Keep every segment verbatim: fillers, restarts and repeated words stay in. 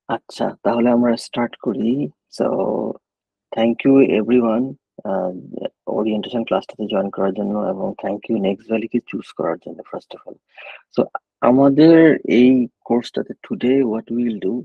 আচ্ছা, তাহলে আমরা স্টার্ট করি। So thank you everyone orientation ক্লাসটাতে জয়েন করার জন্য, এবং থ্যাংক ইউ নেক্সট ভ্যালিকে চুজ করার জন্য ফার্স্ট অফ অল। সো আমাদের এই কোর্সটাতে today what we will do,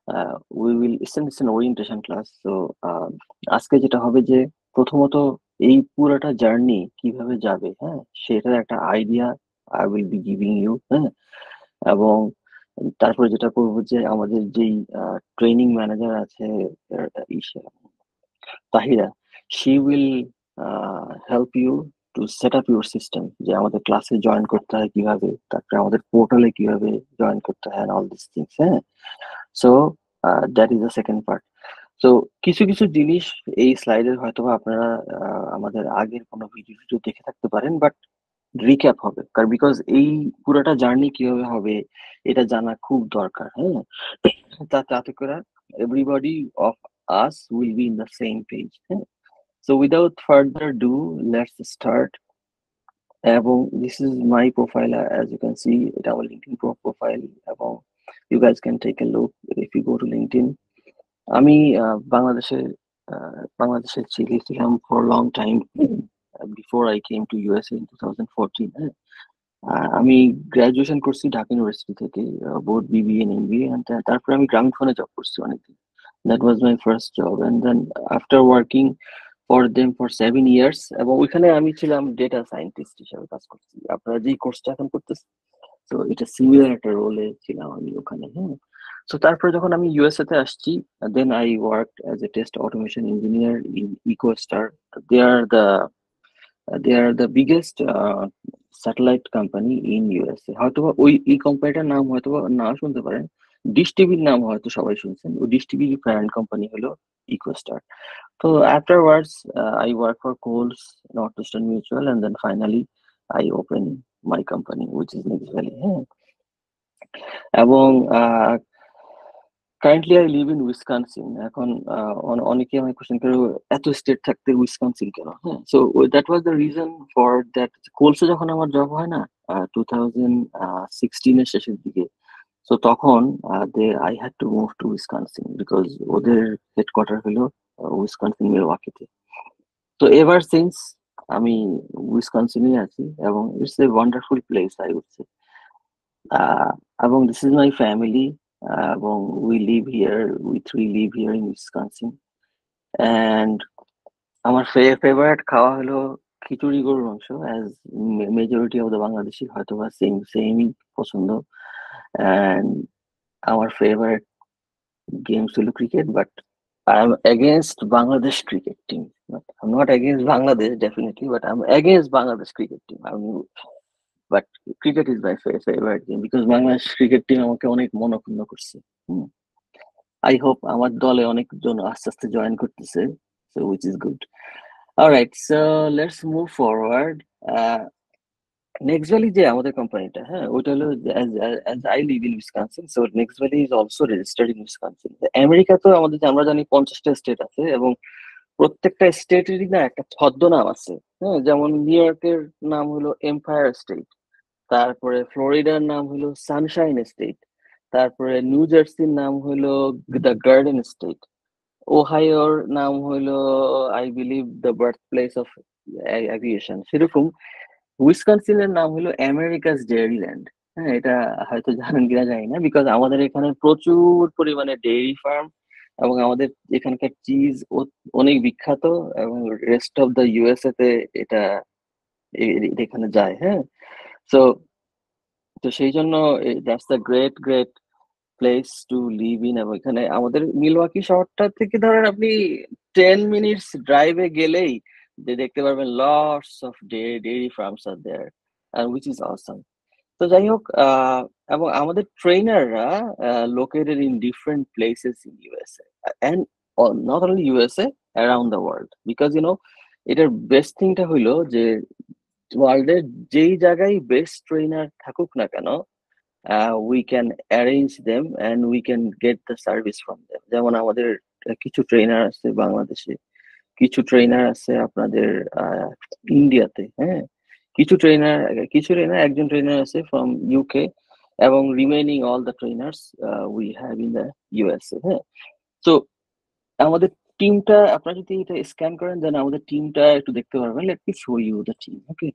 we will it's an orientation class. So আজকে যেটা হবে যে প্রথমত এই পুরোটা জার্নি কিভাবে যাবে, হ্যাঁ, সেটার একটা idea I will be giving you, হ্যাঁ। এবং তারপরে যেটা করবো যে আমাদের যেই ট্রেনিং ম্যানেজার আছে, আহ, ইসে, Tahira, she will help you to set up your system, যে আমাদের ক্লাসে জয়েন করতে হয় কিভাবে, তারপরে আমাদের পোর্টালে কিভাবে জয়েন করতে হয়, অল দিস থিংস, হ্যাঁ। So that is the second part. তো কিছু কিছু জিনিস এই স্লাইডের হয়তোবা আপনারা আহ, আমাদের আগের কোনো ভিডিও টিডিও দেখে থাকতে পারেন, বাট রিক্যাপ হবে, কারণ বিকজ এই পুরোটা জার্নি কিভাবে হবে এটা জানা খুব দরকার, হ্যাঁ। তা তাতে করে everybody of us will be in the same page, হ্যাঁ। So without further do, let's start. এবং this is my profile, as you can see, এটা আমার লিঙ্কডিন প্রোফাইল। এবং you guys can take a look if you go to LinkedIn. আমি আহ, বাংলাদেশে আহ, বাংলাদেশে ছিল- ছিলাম for long time before I came to USA in two thousand fourteen. আহ, আমি গ্রাজুয়েশন করছি ঢাকা ইউনিভার্সিটি থেকে, বোথ বিবিএ এন্ড এমবিএ। তারপরে আমি গ্রামীণ ফোনে জব করছি অনেকদিন। That was my first job, and then after working for them for seven years, এবং ওইখানে আমি ছিলাম ডেটা সায়েন্টিস্ট হিসেবে কাজ করছি, আপনারা যেই কোর্সটা এখন করতেছি। তো এটা সিমিলার একটা রোলে ছিলাম আমি ওখানে, হ্যাঁ। তো তারপরে যখন আমি ইউএসএ তে আসছি, then I work as a test automation engineer in EchoStar. They are the they are the biggest satellite company in USA. হয়তোবা ওই এই কোম্পানিটার নাম হয়তোবা না শুনতে পারেন, ডিশ টিভির নাম হয়তো সবাই শুনছেন। ওই ডিশ টিভির প্যারেন্ট কোম্পানি হলো ইকোস্টার। তো afterwards, uh, I work for Coles, Northeastern Mutual, and then finally I open my company, which is Next Valley. হ্যাঁ। এবং currently I live in Wisconsin. এখন আহ, অন- অনেকে আমাকে কোশ্চেন করে, এত স্টেট থাকতে উইসকনসিন কেন? হ্যাঁ, so that was the reason for that. কোলসে যখন আমার জব হয় না, টু থাউজেন্ড সিক্সটিনের শেষের দিকে, তো তখন they I had to move to Wisconsin because ওদের হেডকোয়ার্টার হলো উইসকনসিন মিলওয়াকিতে। তো এভার সিন্স আমি উইসকনসিনে আছি, এবং it's a wonderful place I would say. এবং দিস ইজ মাই ফ্যামিলি, এবং we live here, we three live here in Wisconsin. And আমার ফেভারিট খাওয়া হলো খিচুড়ি গরুর মাংস, as majority of the Bangladeshi হয়তো বা সেম সেমই পছন্দ। অ্যান্ড আমার ফেভারিট গেমস হলো cricket, but I am against Bangladesh cricket team. I'm not against Bangladesh, definitely, but I'm against Bangladesh cricket team. I mean, but cricket is my fa- favorite game because Bangladesh cricket team আমাকে অনেক মনক্ষুণ্ণ করছে। I hope আমার দলে অনেকজন আস্তে আস্তে join করতেছে, so which is good. All right, so let's move forward. Uh, Next Valley যে আমাদের কোম্পানিটা, হ্যাঁ, ওইটা হলো as I live in Wisconsin, so Next Valley is also registered in Wisconsin. America তো আমাদের আমরা জানি পঞ্চাশটা স্টেট আছে, এবং প্রত্যেকটা স্টেটেরই না একটা ছদ্মনাম আছে, হ্যাঁ। যেমন নিউ ইয়র্কের নাম হলো এম্পায়ার স্টেট, তারপরে ফ্লোরিডার নাম হলো সানশাইন স্টেট, তারপরে নিউ জার্সির নাম হলো দ্য গার্ডেন স্টেট, ওহাইওর নাম হলো I believe the birth place of aviation. সেরকম উইসকনসিনের নাম হলো আমেরিকাস ডেয়ারিল্যান্ড। হ্যাঁ, এটা হয়তো জানেন কিনা জানি না, বিকজ আমাদের এখানে প্রচুর পরিমাণে ডেইরি ফার্ম, এবং আমাদের এখানকার চিজ অনেক বিখ্যাত, এবং রেস্ট অফ দ্য ইউএসএ তে এটা এ- এ- এখানে যায়, হ্যাঁ। সো তো সেই জন্য that's the great great place to live in. এবং এখানে আমাদের মিলওয়াকি শহরটা থেকে ধরেন আপনি টেন মিনিটস ড্রাইভে গেলেই যে দেখতে পারবেন lots of dairy farms are there, which is awesome. তো যাই হোক, আহ, এবং আমাদের ট্রেনাররা located in different places in USA, and not only USA, around the world. Because you know এটার বেস্ট থিংটা হইলো যে ওয়ার্ল্ডের যেই জায়গায় বেস্ট ট্রেনার থাকুক না কেন, we can arrange them and we can get the service from them. যেমন আমাদের আহ, কিছু ট্রেনার আছে বাংলাদেশে, কিছু ট্রেনার আছে আপনাদের আহ, ইন্ডিয়াতে, হ্যাঁ। কিছু ট্রেনার কিছু ট্রেনার একজন ট্রেনার আছে ফ্রম ইউকে, এবং remaining all the trainers we have in the USA. হ্যাঁ, তো আমাদের টিমটা আপনারা যদি এটা স্ক্যান করেন দেন আমাদের টিমটা একটু দেখতে পারবেন। Let me show you the team. Okay,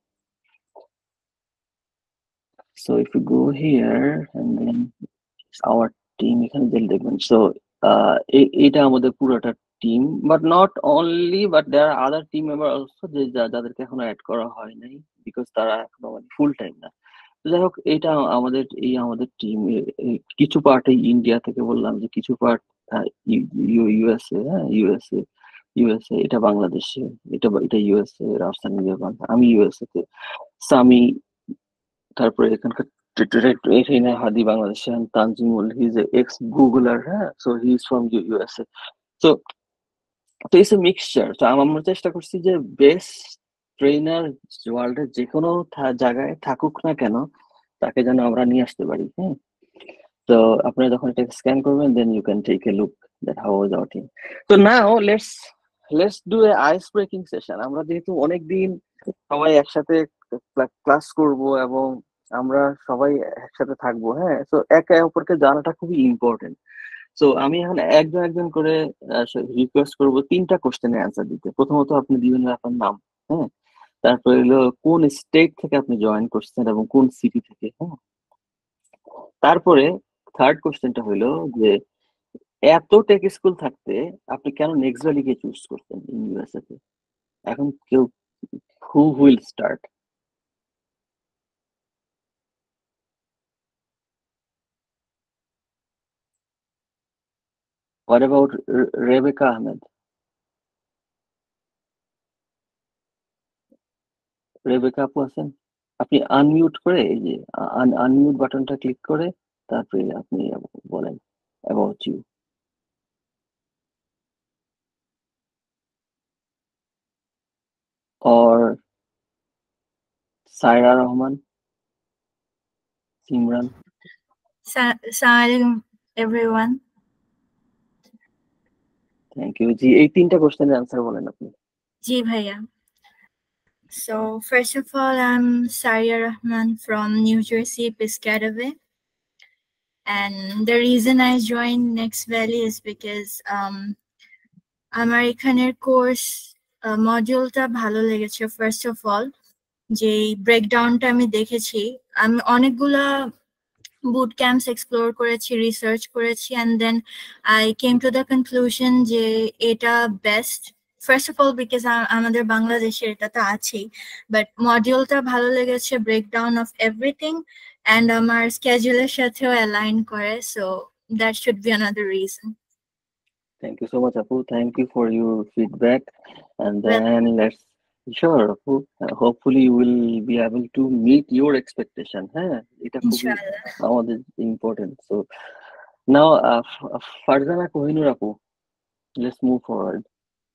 so if you go here and then our team, এখানে দিলে দেখবেন। সো এটা আমাদের পুরোটা team, but not only, but there are other team member also, যে যা- যাদেরকে এখনো অ্যাড করা হয় নাই, বিকজ তারা এখনো মানে ফুল টাইম না। তো যাই হোক, এটা আমাদের এই আমাদের টিম কিছু পার্ট এই ইন্ডিয়া থেকে বললাম, যে কিছু পার্ট ইউএসএ। হ্যাঁ, ইউএসএ ইউএসএ এটা বাংলাদেশে, এটা এটা ইউএসএ, রাজধানী বিভাগ, আমি ইউএসএ তে, সামি, তারপরে এখানকার এখানে হাদি বাংলাদেশে, Tanjimul, he is ex Googler. হ্যাঁ, so he is from USA. তো তো ইটস এ মিক্সচার। তো আমরা চেষ্টা করছি যে বেস্ট ট্রেনার ওয়ার্ল্ডের যে কোনো থা- জায়গায় থাকুক না কেন, তাকে যেন আমরা নিয়ে আসতে পারি। হ্যাঁ, তো আপনারা যখন এটা স্ক্যান করবেন then you can take a look that how was our team. তো now let's let's do a ice breaking session. আমরা যেহেতু অনেকদিন সবাই একসাথে ক্লাস করব এবং আমরা সবাই একসাথে থাকবো, হ্যাঁ, তো একে অপরকে জানাটা খুবই ইম্পর্টেন্ট। সো আমি এখন একজন একজন করে রিকোয়েস্ট করব তিনটা কোশ্চেনের অ্যান্সার দিতে। প্রথমত আপনি দিবেন আপনার নাম। হ্যাঁ, তারপরে হলো কোন স্টেট থেকে আপনি জয়েন করছেন এবং কোন সিটি থেকে। হ্যাঁ, তারপরে থার্ড কোশ্চেনটা হলো যে এত টেক স্কুল থাকতে আপনি কেন নেক্সট ভ্যালিকে চুজ করছেন ইন ইউএসএ তে? এখন কেউ, who will start? What about Rebecca Ahmed? Rebecca আপু আছেন? আপনি আনমিউট করে, এই যে আনমিউট বাটনটা ক্লিক করে তারপরে আপনি বলেন about you. or Saira Rahman, Simran. Assalamualaikum everyone. Thank you. জি, এই তিনটা কোশ্চেনের অ্যান্সার বলেন আপনি। Ji bhaiya. So first of all, I'm Saria Rahman from New Jersey, Piscataway. And the reason I joined Next Valley is because um আমার এখানের course মডিউলটা ভালো লেগেছে। ফার্স্ট অফ অল যে ব্রেকডাউনটা আমি দেখেছি, আমি অনেকগুলা বুট ক্যাম্পস এক্সপ্লোর করেছি, রিসার্চ করেছি, and then I came to the conclusion যে এটা best. First of all because আমাদের বাংলাদেশে এটা তো আছেই, বাট মডিউলটা ভালো লেগেছে, ব্রেকডাউন অফ এভরিথিং, অ্যান্ড আমার স্কেজুলের সাথেও অ্যালাইন করে, so that should be another reason. Thank you so much, Apu. Thank you for your feedback. And then let's, sure, Apu. Uh, hopefully you will be able to meet your expectation. হ্যাঁ, এটা খুবই আমাদের important. So now, uh, Farjana Kohinoor আপু, let's move forward.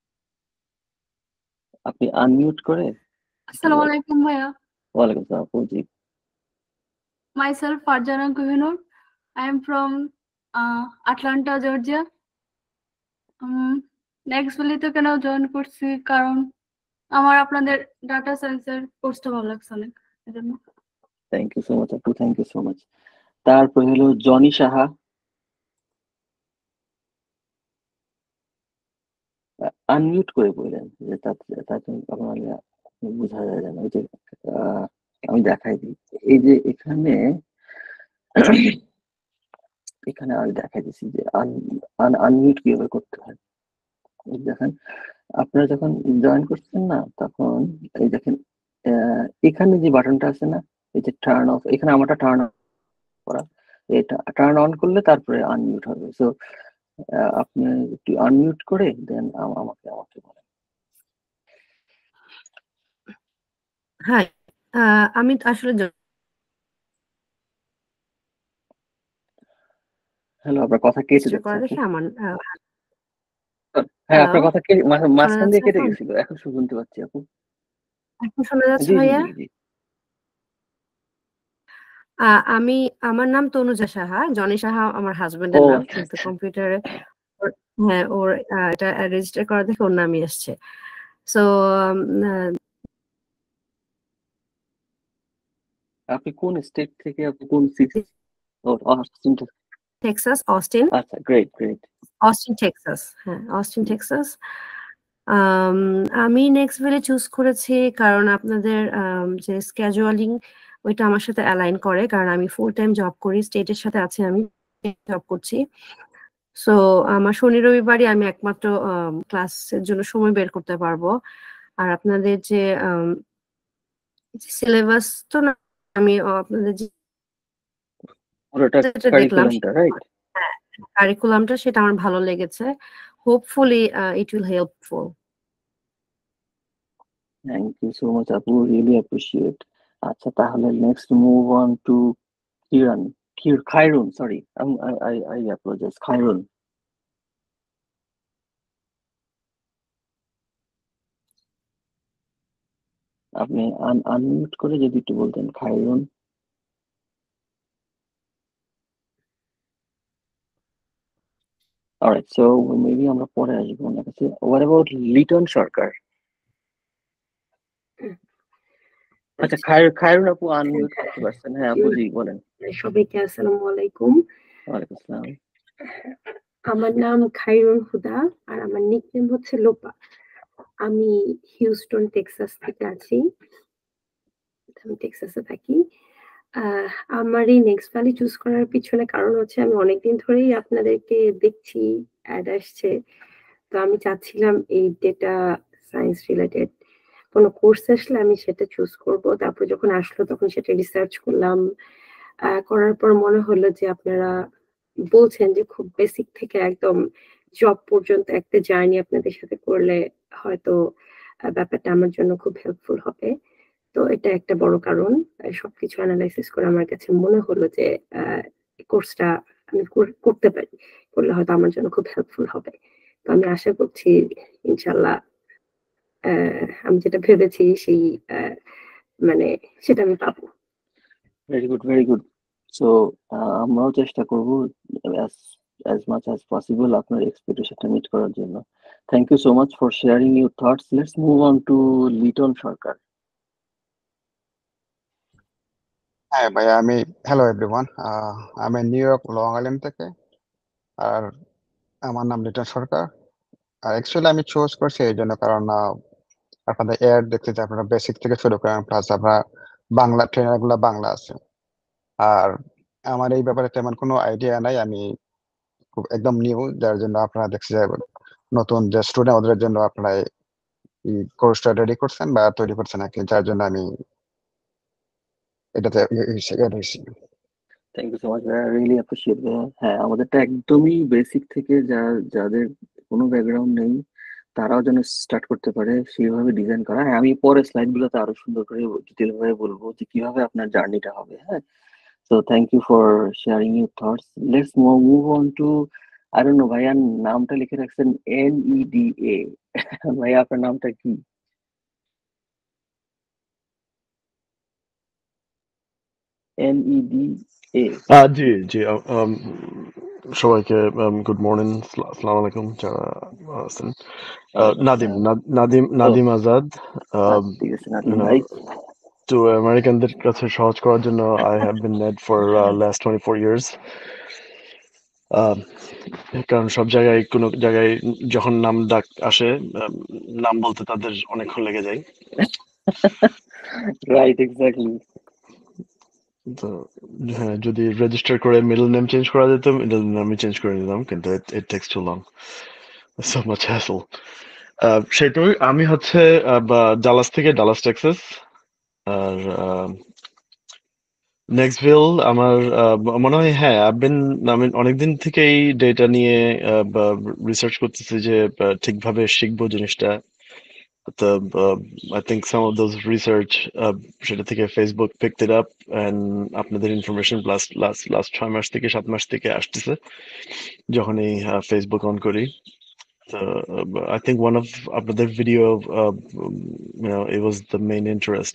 আপনি unmute করে। আসসালামু আলাইকুম ভাইয়া। ওয়ালাইকুম আসসালাম আপু। জি, myself Farjana Kohinoor. I am from uh, Atlanta, Georgia. um next ভ্যালিতে কেন জয়েন করছি, কারণ আমার আপনাদের ডাটা সায়েন্সের কোর্সটা ভালো লাগছে অনেক, এজন্য। থ্যাংক ইউ সো মাচ আপু, থ্যাংক ইউ সো মাচ। তারপর হলো জনি সাহা। আনমিউট করে বললেন যে তাতে তাতে আপনার বোঝা যায় না। ওই যে আহ, আমি দেখাই দিই, এই যে এখানে এখানে আমি দেখাই দিচ্ছি যে আনমিউট কিভাবে করতে হয়। এই দেখেন, আপনারা যখন জয়েন করছেন না, তখন এই দেখেন আহ, এখানে যে বাটনটা আছে না, এই যে টার্ন অফ, এখানে আমারটা টার্ন অফ করা, এটা টার্ন অন করলে তারপরে আনমিউট হবে। সো আপনি একটু আনমিউট করে দেন আমাকে আমাকে বলেন। হাই, আমি আসলে হ্যালো, আপনার কথা কেটে যাচ্ছে। দেখে আমার হ্যাঁ, আপনার কথা কেটে মাঝখান দিয়ে কেটে গেছিল, এখন শুনতে পাচ্ছি আপু। এখন শোনা যাচ্ছে জি জি ভাইয়া? জি। আমি, আমার নাম তনুজা সাহা, জনি সাহা আমার হাজবেন্ডের নাম, কিন্তু কম্পিউটারে হ্যাঁ ওর এটা রেজিস্টার করা দেখে ওর নামই আসছে। সো আপনি কোন স্টেট থেকে, আপনি কোন city? Oh, Austin, Texas, Austin. আচ্ছা, গ্রেট গ্রেট। অস্টিন টেক্সাস, হ্যাঁ অস্টিন টেক্সাস। আম, আমি নেক্সটভিলে চুজ করেছি কারণ আপনাদের আম, যে স্ক্যাজুয়ালিং ওইটা আমার সাথে অ্যালাইন করে, কারণ আমি ফুল টাইম জব করি, স্টেটের সাথে আছি, আমি জব করছি। সো আমার শনি রবিবারই আমি একমাত্র ক্লাসের জন্য সময় বের করতে পারবো। আর আপনাদের যে সিলেবাস তো না, আমি আপনাদের যে পুরোটা যেটা দেখলাম কারিকুলামটা, রাইট? কারিকুলামটা সেটা আমার ভালো লেগেছে। Hopefully it will helpful. Thank you so much আপু, রিয়েলি অ্যাপ্রিশিয়েট। আচ্ছা, তাহলে next move on to Kiran, কির Khairun, sorry, I I I apologize, Khairun. আপনি আনমিউট করে যদি একটু বলতেন, খায়রুন। অলরাইট, সো মেবি আমরা পরে আসবো ওনার কাছে। What about Liton Sarkar? আচ্ছা, খায়র খায়রুন আপু আনমিউট করতে পারছেন। হ্যাঁ আপু জি বলেন। সবাইকে আসসালামু আলাইকুম। ওয়ালাইকুম আসসালাম। আমার নাম খায়রুন হুদা আর আমার নিকনেম হচ্ছে লোপা। আমি হিউস্টন টেক্সাস থেকে আছি, আমি টেক্সাসে থাকি। আহ আমার এই নেক্সট ভ্যালি চুজ করার পিছনে কারণ হচ্ছে আমি অনেকদিন ধরেই আপনাদেরকে দেখছি, অ্যাড আসছে, তো আমি চাচ্ছিলাম এই ডেটা সায়েন্স রিলেটেড কোনো কোর্স আসলে আমি সেটা চুজ করব। তারপর যখন আসলো তখন সেটা রিসার্চ করলাম, করার পর মনে হলো যে আপনারা বলছেন যে খুব বেসিক থেকে একদম জব পর্যন্ত একটা জার্নি আপনাদের সাথে করলে হয়তো ব্যাপারটা আমার জন্য খুব হেল্পফুল হবে। তো এটা একটা বড় কারণ। সবকিছু অ্যানালাইসিস করে আমার কাছে মনে হলো যে কোর্সটা আমি করতে পারি, করলে হয়তো আমার জন্য খুব হেল্পফুল হবে। তো আমি আশা করছি ইনশাল্লাহ আমি যেটা ভেবেছি সেই মানে সেটা আমি পাবো। Very good, very good. So আমরাও চেষ্টা করবো as as much as possible আপনার এক্সপেকটেশনটা মিট করার জন্য। Thank you so much for sharing your thoughts. Let's move on to Liton Sarkar. হ্যাঁ ভাই, আমি হ্যালো এভরিওয়ান, আমি নিউ ইয়র্ক লং আইল্যান্ড থেকে। আর আমার নাম লিটন সরকার। আর অ্যাকচুয়ালি আমি চুজ করছি এই জন্য কারণ আহ, আপনাদের এয়ার দেখতে যে আপনারা বেসিক থেকে শুরু করেন, প্লাস আপনারা বাংলা ট্রেনার গুলা বাংলা আছে। আর আমার এই ব্যাপারে তেমন কোনো আইডিয়া নাই, আমি খুব একদম নিউ, যার জন্য আপনারা দেখছি যে নতুন যে স্টুডেন্ট ওদের জন্য আপনারা এই কোর্সটা রেডি করছেন বা তৈরি করছেন আর কি, যার জন্য আমি এটাতে ইয়ে হয়েছি। Thank you so much, really appreciate. হ্যাঁ, আমাদেরটা একদমই বেসিক থেকে, যা যাদের কোনো ব্যাকগ্রাউন্ড নেই তারাও যেন স্টার্ট করতে পারে সেইভাবে ডিজাইন করা। হ্যাঁ, আমি পরে স্লাইড গুলোতে আরো সুন্দর করে ডিটেল ভাবে বলবো যে কিভাবে আপনার জার্নিটা হবে। হ্যাঁ, so thank you for sharing your thoughts. Let's move on to, I don't know, ভাইয়ার নামটা লিখে রাখছেন এন ই ডি এ। ভাইয়া আপনার নামটা কি? N E D A. জি জি আম, সবাইকে গুড মর্নিং, আসসালামু আলাইকুম যারা আছেন। আহ, নাদিম নাদ- নাদিম নাদিম আজাদ। আহ, ঠিক আছে নাদিম you know, ভাই। তো আমেরিকানদের কাছে সহজ করার জন্য I have been need for last twenty four years. কারণ সব জায়গায় কোনো জায়গায় যখন নাম ডাক আসে, আম, নাম বলতে তাদের অনেকক্ষণ লেগে যায়। Right, exactly. তো হ্যাঁ, যদি রেজিস্টার করে মিডল নেম চেঞ্জ করা যেত, মিডল নেম আমি চেঞ্জ করে নিতাম, কিন্তু it takes too long, so much hassle. সেটাই, আমি হচ্ছে ডালাস থেকে, ডালাস টেক্সাস। আর নেক্সটভিল আমার আহ, মনে হয়, হ্যাঁ আবেন, আমি অনেকদিন থেকেই ডেটা নিয়ে রিসার্চ করতেছি যে আহ, ঠিকভাবে শিখবো জিনিসটা। তো I think some of those research সেটা থেকে Facebook picked it up, and আপনাদের ইনফরমেশন প্লাস লাস্ট লাস্ট ছয় মাস থেকে সাত মাস থেকে আসতেছে যখন এই ফেসবুক অন করি। তো আই থিঙ্ক ওয়ান অফ আপনাদের video, you know, it was the main interest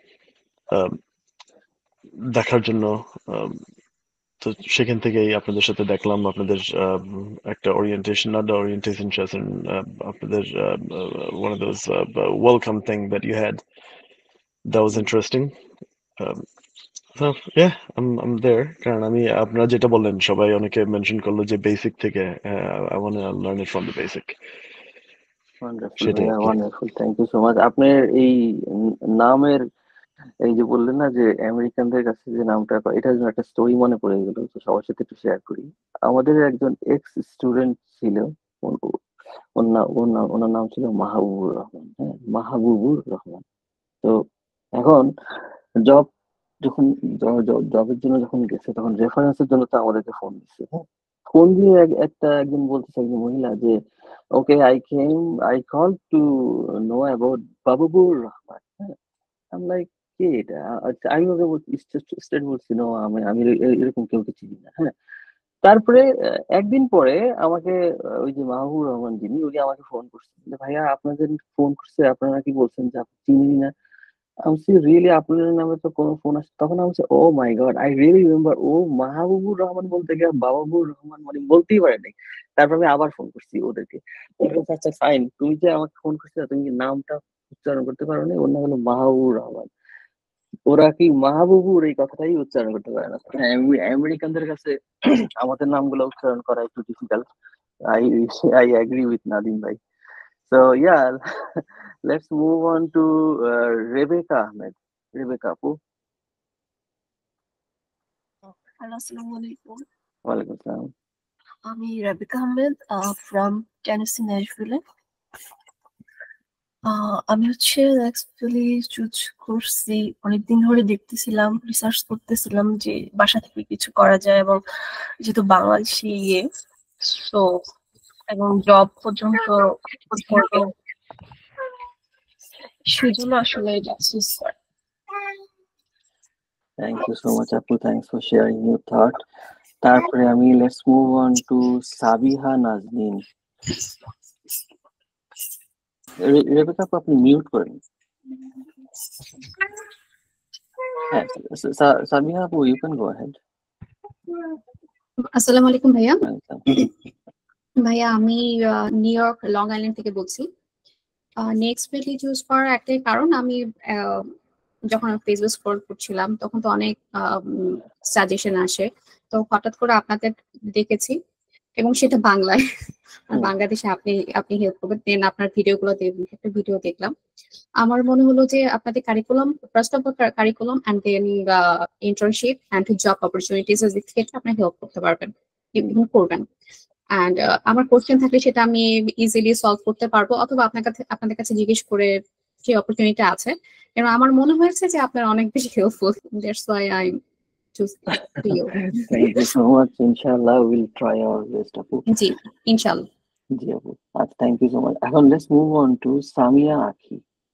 দেখার জন্য। um, তো সেখান থেকেই আপনাদের সাথে দেখলাম আপনাদের um, একটা orientation, not the orientation session, uh, আপনাদের uh, uh, one of those uh, welcome thing that you had, that was interesting. um, So yeah, I'm I'm there. কারণ আমি আপনারা যেটা বললেন সবাই অনেকে মেনশন করলো যে বেসিক থেকে I want to learn it from the basic. Wonderful সেটাই ভাইয়া, আর কি। Wonderful, thank you so much. আপনার এই ন- নামের এই যে বললেন না যে আমেরিকানদের কাছে যে নামটা পাই, এটার জন্য একটা স্টোরি মনে পড়ে গেল, তো সবার সাথে একটু শেয়ার করি। আমাদের একজন এক্স স্টুডেন্ট ছিল, ওর- ওর নাম ওর নাম ওনার নাম ছিল মাহবুবুর রহমান। হ্যাঁ, মাহবুবুর রহমান। তো এখন জব যখন জবের জন্য যখন গেছে, তখন রেফারেন্সের জন্য তো আমাদেরকে ফোন দিচ্ছে। হ্যাঁ, ফোন দিয়ে এক- একটা একজন বলতেছে, একজন মহিলা, যে okay I came I call to know about Babubur Rahman. হ্যাঁ, আমি লাইক কে এটা? আচ্ছা, আমি ওকে স্টেট বলছি, "No, আমি আমি এ- এরকম কেউকে চিনি না।" হ্যাঁ, তারপরে আহ, একদিন পরে আমাকে আহ, ওই যে মাহবুবুর রহমান যিনি, উনি আমাকে ফোন করছেন যে ভাইয়া আপনাদের ফোন করছে, আপনারা কি বলছেন যে আপনি চিনি না? আমি বলছি রিয়েলি আপনাদের নামে তো কোনো ফোন আসছে? তখন আমি বলছি oh my god, I really remember, oh Mahbubur Rahman বলতে গিয়ে বাবাবুর রহমান মানে বলতেই পারে নাই। তারপর আমি আবার ফোন করছি ওদেরকে। ওরা বলছে, আচ্ছা ফাইন, তুমি যে আমাকে ফোন করছিলে তুমি কি নামটা উচ্চারণ করতে পারো না? ওর নাম হলো মাহবুবুর রহমান। ওরা কি মাহবুবুর এই কথাটাই উচ্চারণ করতে পারে না। হ্যাঁ, আমেরি- আমেরিকানদের কাছে আমাদের নামগুলো উচ্চারণ করা একটু difficult. I I agree with Nadim ভাই। So yeah, let's move on to uh, Rebecca Ahmed. Rebecca আপু, হ্যালো, আসসালামু আলাইকুম। ওয়ালাইকুম আসসালাম। আমি রাবিকা আহমেদ ফ্রম টেনেসি ন্যাশভিলে। আমি হচ্ছে অ্যাকচুয়ালি চুজ করছি, অনেকদিন ধরে দেখতেছিলাম, রিসার্চ করতেছিলাম যে বাসা থেকে কিছু করা যায়, এবং যেহেতু বাংলাদেশি ইয়ে সো এবং জব পর্যন্ত করবো, সেজন্য আসলে এটা choose করা। Thank you so much আপু, thanks for sharing your thought. তারপরে আমি let's move on to Sabiha Naznin. রে- রেবেকা আপু, আপনি মিউট করেন। হ্যাঁ, সা- সা- সাবিহা আপু, you can go ahead. আসসালামু আলাইকুম ভাইয়া। Welcome. ভাইয়া আমি ah, New York Long Island থেকে বলছি। নেক্সট ভ্যালি চুজ করার একটাই কারণ, আমি আহ, যখন ফেসবুক স্ক্রল করছিলাম তখন তো অনেক সাজেশন আসে, তো হঠাৎ করে আপনাদের দেখেছি এবং সেটা বাংলায়। আর হুম, বাংলাদেশে আপনি আপনি হেল্প করবেন, দেন আপনার ভিডিওগুলো একটা ভিডিও দেখলাম। আমার মনে হলো যে আপনাদের curriculum, first of all curriculum and then internship and job opportunities এর দিক থেকে আপনি হেল্প করতে পারবেন এবং করবেন। অ্যান্ড আমার কোশ্চেন থাকলে সেটা আমি ইজিলি সলভ করতে পারবো, অথবা আপনার কাছে আপনাদের কাছে জিজ্ঞেস করে যে অপরচুনিটি আছে। কারণ আমার মনে হয়েছে যে আপনারা অনেক বেশি helpful, that's why I choose you. thank you so much. Inshallah, we'll try our best আপু। জি, ইনশাআল্লাহ। জি আপু, আচ্ছা, থ্যাংক ইউ সো মাচ। এখন let's move on to Samia আখি।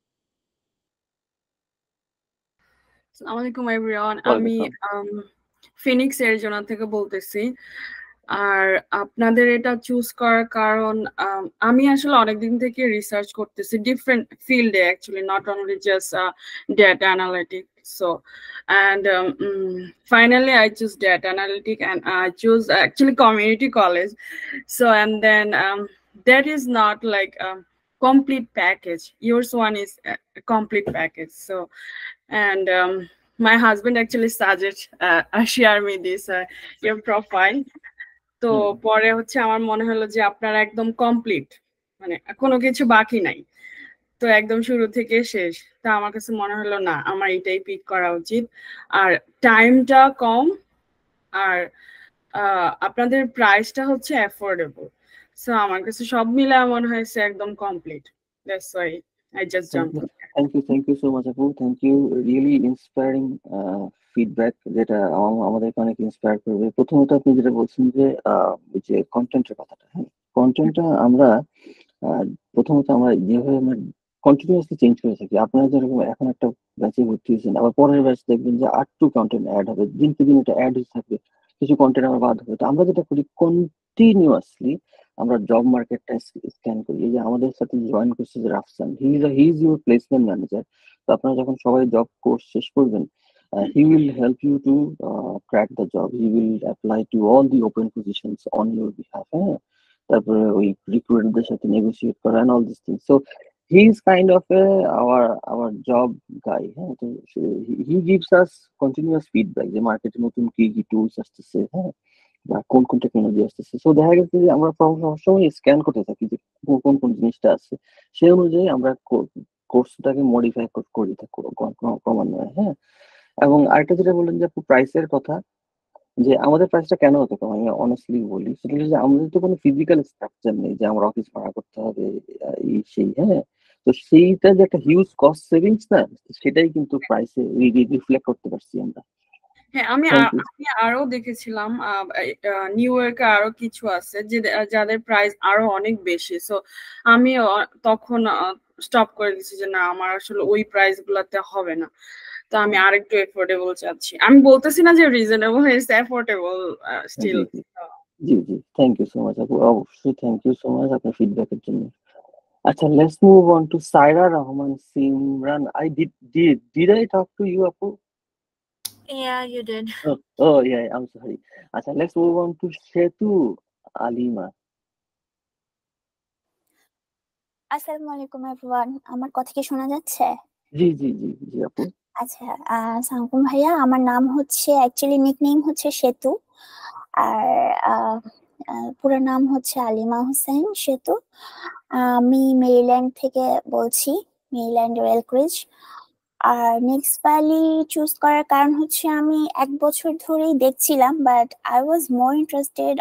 আসসালামু আলাইকুম এভরিওয়ান। আমি ওয়ালাইকুম ফিনিক্স এরিজোনা থেকে বলতেছি। আর আপনাদের এটা চুজ করার কারণ, আম, আমি আসলে অনেকদিন থেকে রিসার্চ করতেছি ডিফারেন্ট ফিল্ডে, actually not only just data analytic. So and finally I choose data analytic and I choose actually community college. So and then um, that is not like a complete package. Yours one is a complete package. So and um, my husband actually suggested uh, uh, share me this uh, your profile. তো হুম, পরে হচ্ছে আমার মনে হলো যে আপনারা একদম complete, মানে কোনো কিছু বাকি নাই, তো একদম শুরু থেকে শেষ। তা আমার কাছে মনে হলো না, আমার এটাই পিক করা উচিত। আর টাইমটা কম, আর আহ, আপনাদের প্রাইসটা হচ্ছে অ্যাফোর্ডেবল। সো আমার কাছে সব মিলে মনে হয়েছে একদম complete. That's why I just Thank jump. you, thank you, thank you so much আপু, thank you. Really inspiring feedback, যেটা আম- আমাদেরকে অনেক ইন্সপায়ার করবে। প্রথমত আপনি যেটা বলছেন যে আহ, ওই যে কন্টেন্টের কথাটা, হ্যাঁ, কন্টেন্টটা আমরা আহ, প্রথমত আমরা যেভাবে আমরা কন্টিনিউয়াসলি চেঞ্জ করে থাকি। আপনারা যেরকম এখন একটা ব্যাচে ভর্তি হয়েছেন, আবার পরের ব্যাচ দেখবেন যে আর টু কন্টেন্ট অ্যাড হবে, দিনকে দিন এটা অ্যাড হতে থাকবে, কিছু কন্টেন্ট আমরা বাদ হবে। তো আমরা যেটা করি, কন্টিনিউয়াসলি আমরা জব মার্কেটটা স্ক্যান করি। এই যে আমাদের সাথে জয়েন করছে যে Rafsan, he is he is your placement manager. তো আপনারা যখন সবাই জব কোর্স শেষ করবেন, he will help you to crack the job, he will apply to all the open positions on your behalf. হ্যাঁ, তারপরে ওই রিক্রুটারদের সাথে নেগোসিয়েট করা and all this things. So he's kind of a our our job guy. হ্যাঁ, তো he he gives us continuous feedback যে মার্কেটে নতুন কি কি টুলস আসতেছে, হ্যাঁ, বা কোন কোন টেকনোলজি আসতেছে। সো দেখা গেছে যে আমরা সবসময় স্ক্যান করতে থাকি যে কোন কোন কোন জিনিসটা আছে, সেই অনুযায়ী আমরা কোর্সটাকে মডিফাই করি থাকি ক্রমান্বয়ে। হ্যাঁ, এবং আরেকটা যেটা বললেন যে প্রাইসের কথা, যে আমাদের প্রাইসটা কেন হতো কম, আমি অনেস্টলি বলি, সেটা হচ্ছে যে আমাদের তো কোনো ফিজিক্যাল স্ট্রাকচার নেই যে আমার অফিস ভাড়া করতে হবে এই সেই। হ্যাঁ, তো সেইটা যে একটা হিউজ কস্ট সেভিংস না, সেটাই কিন্তু প্রাইসে রিফ্লেক্ট করতে পারছি আমরা। হ্যাঁ, আমি আমি আরো দেখেছিলাম নিউ ইয়র্কে আরো কিছু আছে যে যাদের প্রাইস আরো অনেক বেশি। সো আমি তখন স্টপ করে দিচ্ছি যে না, আমার আসলে ওই প্রাইস গুলাতে হবে না, তো আমি আরেকটু এফোর্ডেবল চাচ্ছি। আমি বলতেছি না যে রিজনেবল, ইটস এফোর্ডেবল স্টিল। জি জি, থ্যাংক ইউ সো মাচ আপু, অবশ্যই থ্যাংক ইউ সো মাচ আপনার ফিডব্যাকের জন্য। আচ্ছা, let's move on to Saira Rahman Simran. I did did did I talk to you আপু? Yeah, you did. Oh, oh yeah, I'm sorry. আচ্ছা, let's move on to Shetu Alima. আসসালামু আলাইকুম everyone, আমার কথা কি শোনা যাচ্ছে? জি জি জি জি আপু। আচ্ছা, আসসালামু ভাইয়া, আমার নাম হচ্ছে, অ্যাকচুয়ালি নিকনেম হচ্ছে সেতু, আর পুরো নাম হচ্ছে আলিমা হোসেন সেতু। আমি মেরিল্যান্ড থেকে বলছি, মেরিল্যান্ড ওয়েলক্রিজ। আর নেক্সট ভ্যালি চুজ করার কারণ হচ্ছে আমি এক বছর ধরেই দেখছিলাম, but I was more interested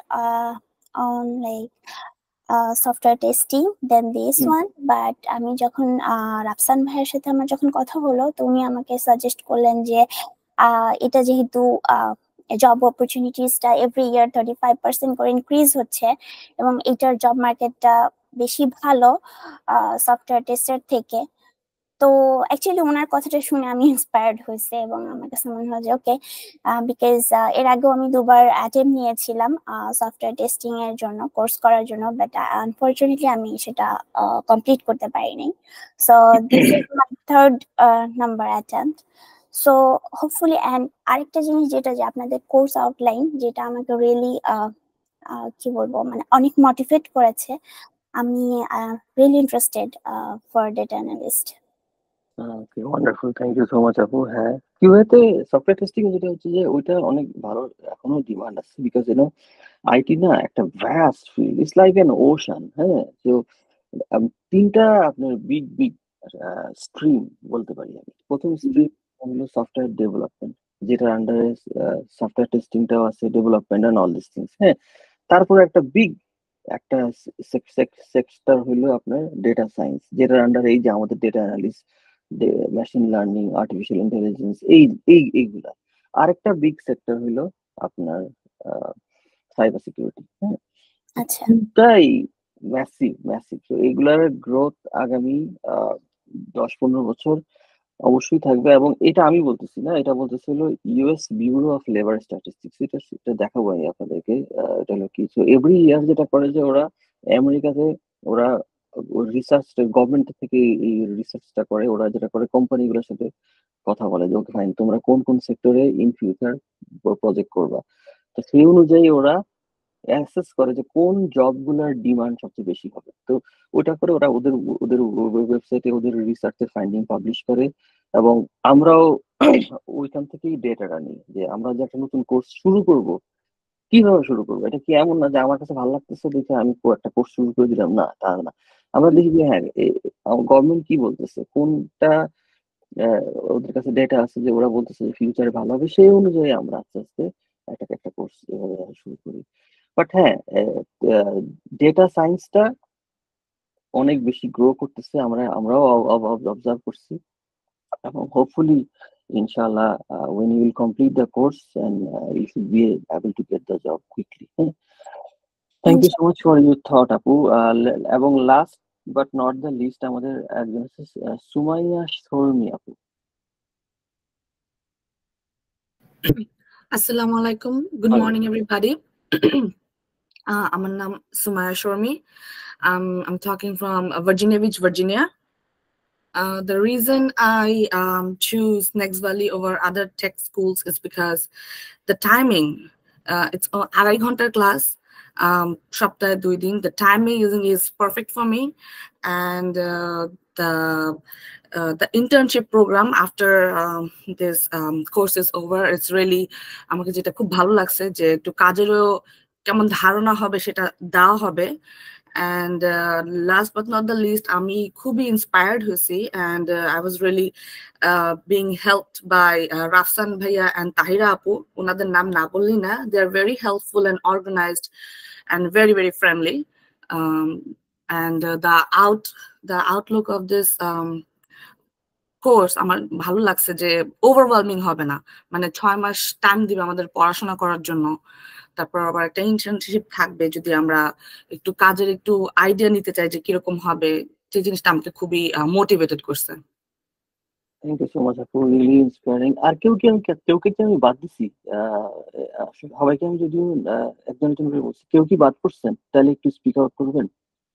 on like software testing then this one. But আমি যখন রাফসান ভাইয়ের সাথে আমার যখন কথা হলো, তো উনি আমাকে সাজেস্ট করলেন যে এটা যেহেতু জব অপরচুনিটিসটা every year thirty five percent করে ইনক্রিজ হচ্ছে এবং এটার জব মার্কেটটা বেশি ভালো সফটওয়্যার টেস্টার থেকে, তো অ্যাকচুয়ালি ওনার কথাটা শুনে আমি ইন্সপায়ার্ড হয়েছে এবং আমার কাছে মনে হয় যে ওকে, বিকজ এর আগেও আমি দুবার অ্যাটেম্প নিয়েছিলাম সফটওয়্যার টেস্টিং এর জন্য, কোর্স করার জন্য, বাট আনফরচুনেটলি আমি সেটা কমপ্লিট করতে পারিনি। So this is my third number attempt. So hopefully, and আরেকটা জিনিস যেটা যে আপনাদের কোর্স আউটলাইন, যেটা আমাকে রিয়েলি কি বলবো মানে অনেক মোটিভেট করেছে। আমি really interested for data analyst. Okay, wonderful, thank you so much আপু। হ্যাঁ, কিউএতে সফটওয়্যার টেস্টিং যেটা হচ্ছে যে ওইটা অনেক ভালো এখনো ডিমান্ড আছে, বিকজ ইউ নো আইটি না একটা vast field, it's like an ocean. হ্যাঁ, তো তিনটা আপনার বিগ বিগ স্ট্রিম বলতে পারি আমি। প্রথম স্ট্রিম হলো সফটওয়্যার ডেভেলপমেন্ট, যেটার আন্ডারে সফটওয়্যার টেস্টিংটাও আছে, development and all this things. হ্যাঁ, তারপরে একটা বিগ একটা সেক্টর হলো আপনার ডেটা সায়েন্স, যেটার আন্ডারে এই যে আমাদের data analyst, machine learning, artificial intelligence, এই এই এইগুলা। আরেকটা বিগ সেক্টর হলো আপনার সাইবার সিকিউরিটি। হ্যাঁ, দুটাই ম্যাসিভ ম্যাসিভ। তো এইগুলার গ্রোথ আগামী দশ পনেরো বছর অবশ্যই থাকবে। এবং এটা আমি বলতেছি না, এটা বলতেছে হলো US bureau of labour statistics. এটা সেটা দেখাবো আমি আপনাদেরকে। এটা হলো কি, এভরি ইয়ার যেটা করে যে ওরা আমেরিকাতে ওরা রিসার্চ গভর্নমেন্ট থেকে এই রিসার্চটা করে, ওরা যেটা করে কোম্পানিগুলোর সাথে কথা বলে যে ওকে ফাইন, তোমরা কোন কোন সেক্টরে ইন ফিউচার প্রজেক্ট করবা। তো সেই অনুযায়ী ওরা অ্যাসেস করে যে কোন জবগুলোর ডিমান্ড সবচেয়ে বেশি হবে। তো ওটা করে ওরা ওদের ওদের ওয়েবসাইটে ওদের রিসার্চের ফাইন্ডিং পাবলিশ করে, এবং আমরাও ওইখান থেকেই ডেটাটা নিই যে আমরা যে একটা নতুন কোর্স শুরু করব, কিভাবে শুরু করবো। এটা কি এমন না যে আমার কাছে ভালো লাগতেছে দেখে আমি একটা কোর্স শুরু করে দিলাম, না তা না। আমরা দেখি যে হ্যাঁ গভর্নমেন্ট কি বলতেছে, কোনটা ওদের কাছে ডেটা আছে যে ওরা বলতেছে যে ফিউচারে ভালো হবে, সেই অনুযায়ী আমরা আস্তে আস্তে একটা একটা কোর্স এভাবে শুরু করি। বাট হ্যাঁ, ডেটা সায়েন্সটা অনেক বেশি গ্রো করতেছে, আমরা আমরাও অবজার্ভ করছি, এবং হোপফুলি ইনশাআল্লাহ when you will complete the course and uh, you should be able to get the job quickly. Thank you so much for your thought আপু। এবং last but not the least আমাদের একজন আছে সুমাইয়া শর্মি আপু। Assalamu alaikum. Good morning, everybody. uh, আমার নাম Sumaiya Sharmi. Um, I'm talking from Virginia Beach, Virginia. Uh, the reason I um, choose Next Valley over other tech schools is because the timing. Uh, it's an আড়াই ঘন্টার class. Um, সপ্তাহে দুই দিন. The timing using is perfect for me, and uh, the uh, the internship program after um, this um, course is over. It's really আমাকে যেটা খুব ভালো লাগছে যে একটু কাজেরও কেমন ধারণা হবে সেটা দেওয়া হবে। And uh, last but not the least, আমি খুবই inspired হয়েছি, and uh, I was really uh, being helped by uh, Rafsan Bhaiya and Tahira Apu. ওনাদের নাম না বললি না, they are very helpful and organized and very very friendly. Um, and uh, the out the outlook of this um, course আমার ভালো লাগছে যে overwhelming হবে না, মানে ছয় মাস টাইম দিবে আমাদের পড়াশোনা করার জন্য, তারপর আবার একটা ইন্টার্নশিপ থাকবে যদি আমরা একটু কাজের একটু আইডিয়া নিতে চাই যে কিরকম হবে, সেই জিনিসটা আমাকে খুবই মোটিভেটেড করছে। থ্যাংক ইউ সো মাচ আপু, রিয়েলি ইন্সপায়ারিং। আর কেউ কি আমি কেউ কে আমি বাদ দিছি? সবাইকে আমি যদিও একজন একজন করে বলছি, কেউ কি বাদ করছেন? তাহলে একটু স্পিক আউট করবেন।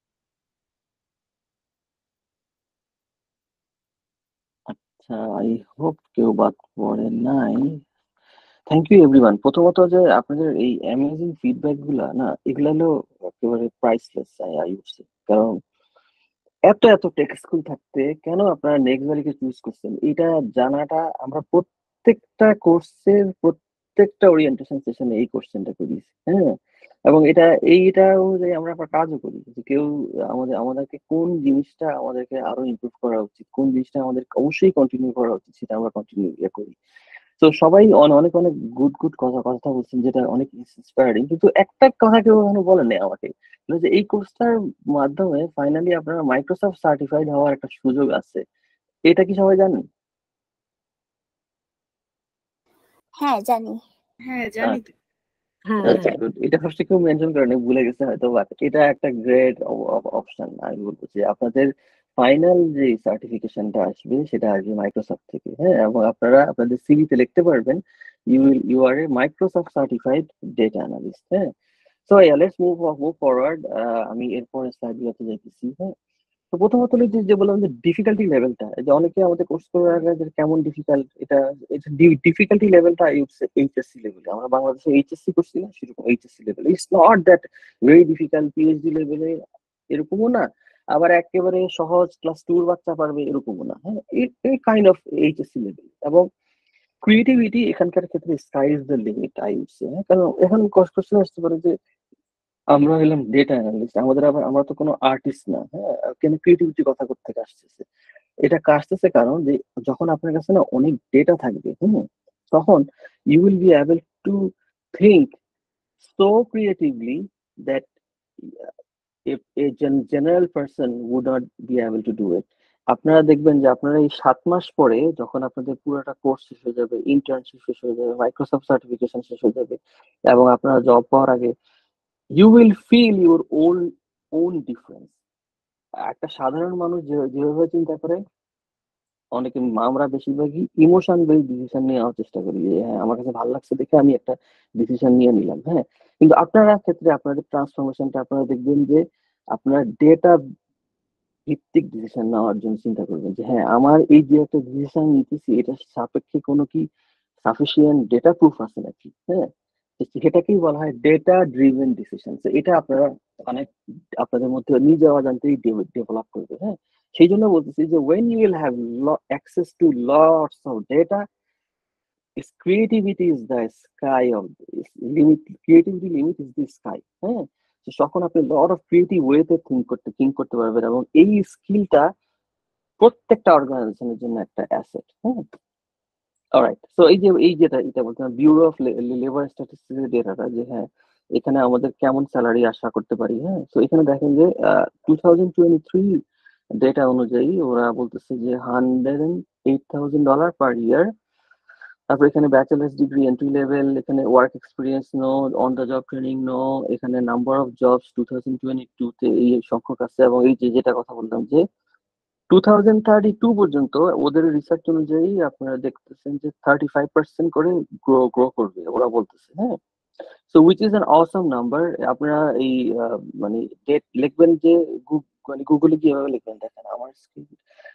আচ্ছা, আই হোপ কেউ বাদ পড়ে নাই। Thank you everyone. প্রথমত যে আপনাদের এই অ্যামেজিং ফিডব্যাক গুলা না, এগুলো হলো একেবারে প্রাইসলেস। আই উঠছে কারণ এত এত টেক স্কুল থাকতে কেন আপনারা নেক্সট ভ্যালিকে চুজ করছেন, এটা জানাটা আমরা প্রত্যেকটা কোর্সের প্রত্যেকটা ওরিয়েন্টেশন সেশনে এই কোশ্চেনটা করি, হ্যাঁ। এবং এটা এইটা অনুযায়ী আমরা আবার কাজও করি যে কেউ আমাদের আমাদেরকে কোন জিনিসটা আমাদেরকে আরো ইমপ্রুভ করা উচিত, কোন জিনিসটা আমাদের অবশ্যই কন্টিনিউ করা উচিত, সেটা আমরা কন্টিনিউ ইয়ে করি। তো সবাই অনেক অনেক গুড গুড কথা কথা বলছেন, যেটা অনেক ইন্সপায়ারিং। কিন্তু একটা কথা কেউ কখনো বলেন নাই আমাকে, যে এই কোর্সটার মাধ্যমে ফাইনালি আপনারা মাইক্রোসফট সার্টিফাইড হওয়ার একটা সুযোগ আছে। এটা কি সবাই জানেন? হ্যাঁ জানি। হ্যাঁ জানি। এটা ফার্স্টে কেউ মেনশন করেনি, ভুলে গেছে হয়তো, বাট এটা একটা গ্রেট অপশন। আমি বলবো যে আপনাদের ফাইনাল যে সার্টিফিকেশনটা আসবে সেটা আসবে মাইক্রোসফট থেকে, হ্যাঁ। এবং আপনারা আপনাদের সিভিতে লিখতে পারবেন you will you are a Microsoft certified data analyst, হ্যাঁ। So yeah let's move move forward. আমি এরপরে স্লাইডগুলোতে যাইতেছি, হ্যাঁ। তো প্রথমত যে যে বললাম যে ডিফিকাল্টি লেভেলটা, যে অনেকে আমাদের কোর্স করার আগে কেমন ডিফিকাল্ট, এটা এটা ডিফিকাল্টি লেভেলটা এইচএসসি লেভেলে, আমরা বাংলাদেশে এইচএসসি করছি না, সেরকম HSC level. It's not that very difficult PhD লেভেলে, এরকমও না, আবার একেবারে সহজ ক্লাস টুর বাচ্চা পারবে এরকমও না, হ্যাঁ। এই কাইন্ড অফ এইচএসসি লেভেল। এবং ক্রিয়েটিভিটি এখানকার ক্ষেত্রে sky is the limit, I would say. কারণ এখন কোশ্চেন আসতে পারে যে আমরা হলাম ডেটা অ্যানালিস্ট, আমাদের আবার আমরা তো কোনো আর্টিস্ট না, হ্যাঁ, কেন ক্রিয়েটিভিটি কথা থেকে আসতেছে? এটা আসতেছে কারণ যে যখন আপনার কাছে না অনেক ডেটা থাকবে, হুম, তখন you will be able to think so creatively that if a general person would not be able to do it. আপনারা দেখবেন যে আপনারা এই সাত মাস পরে যখন আপনাদের পুরোটা কোর্স শেষ হয়ে যাবে, ইন্টার্নশিপ শেষ হয়ে যাবে, মাইক্রোসফট সার্টিফিকেশন শেষ হয়ে যাবে, এবং আপনারা জব পাওয়ার আগে you will feel your own own difference. একটা সাধারণ মানুষ যেভাবে চিন্তা করে, অনেকে আমরা বেশিরভাগই ইমোশন বেস ডিসিশন নেওয়ার চেষ্টা করি, যে হ্যাঁ আমার কাছে ভালো লাগছে দেখে আমি একটা ডিসিশন নিয়ে নিলাম, হ্যাঁ। কিন্তু আপনারা ক্ষেত্রে আপনাদের ট্রান্সফরমেশনটা আপনারা দেখবেন যে আপনার ডেটা ভিত্তিক ডিসিশন নেওয়ার জন্য চিন্তা করবেন যে হ্যাঁ আমার এই যে একটা ডিসিশন নিতেছি এটা সাপেক্ষে কোনো কি সাফিসিয়েন্ট ডেটা প্রুফ আছে নাকি, হ্যাঁ। সেটাকেই বলা হয় ডেটা ড্রিভেন ডিসিশন। এটা আপনারা অনেক আপনাদের মধ্যে নিজে অজান্তেই ডেভেলপ করবে, হ্যাঁ। সেই জন্য বলতেছি যে when you will have access to lots of data, its creativity is the sky of limit, creativity limit is the sky, হ্যাঁ। তখন আপনি লট অফ ক্রিয়েটিভ ওয়েতে থিঙ্ক করতে থিঙ্ক করতে পারবেন, এবং এই স্কিলটা প্রত্যেকটা অর্গানাইজেশনের জন্য একটা অ্যাসেট, হ্যাঁ। অলরাইট, সো এই যে এই যেটা এটা বলতে ব্যুরো অফ লেবার স্ট্যাটিস্টিক্স ডেটাটা, যে হ্যাঁ এখানে আমাদের কেমন স্যালারি আশা করতে পারি, হ্যাঁ। সো এখানে দেখেন যে two thousand twenty three data অনুযায়ী ওরা বলতেছে যে hundred and eight thousand dollar per year. তারপর এখানে ব্যাচেলার্স ডিগ্রি এন্ট্রি লেভেল, এখানে work experience no, on the job training no, এখানে number of jobs two thousand twenty two তে এই সংখ্যক আছে। এবং এই যে যেটা কথা বললাম যে টু থাউজেন্ড থার্টি টু পর্যন্ত ওদের রিসার্চ অনুযায়ী আপনারা দেখতেছেন যে থার্টি ফাইভ পার্সেন্ট করে গ্রো গ্রো করবে ওরা বলতেছে, হ্যাঁ। So which is an awesome number. আপনারা এই মানে ডেট লিখবেন যে মানে গুগলে গিয়ে এভাবে লিখবেন, দেখেন আমার স্ক্রিন,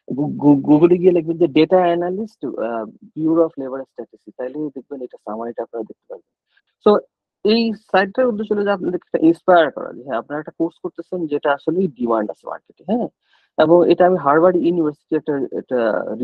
গুগলে গিয়ে লিখবেন যে data analyst bureau of labour statistics, তাইলে দেখবেন এটা সামারিটা আপনারা দেখতে পারবেন। সো এই সাইটটার উদ্দেশ্য হলো যে আপনাদেরকে ইন্সপায়ার করা, যে হ্যাঁ আপনারা একটা কোর্স করতেছেন যেটা আসলে ডিমান্ড আছে মার্কেটে, হ্যাঁ। এবং এটা আমি হার্ভার্ড ইউনিভার্সিটি একটা একটা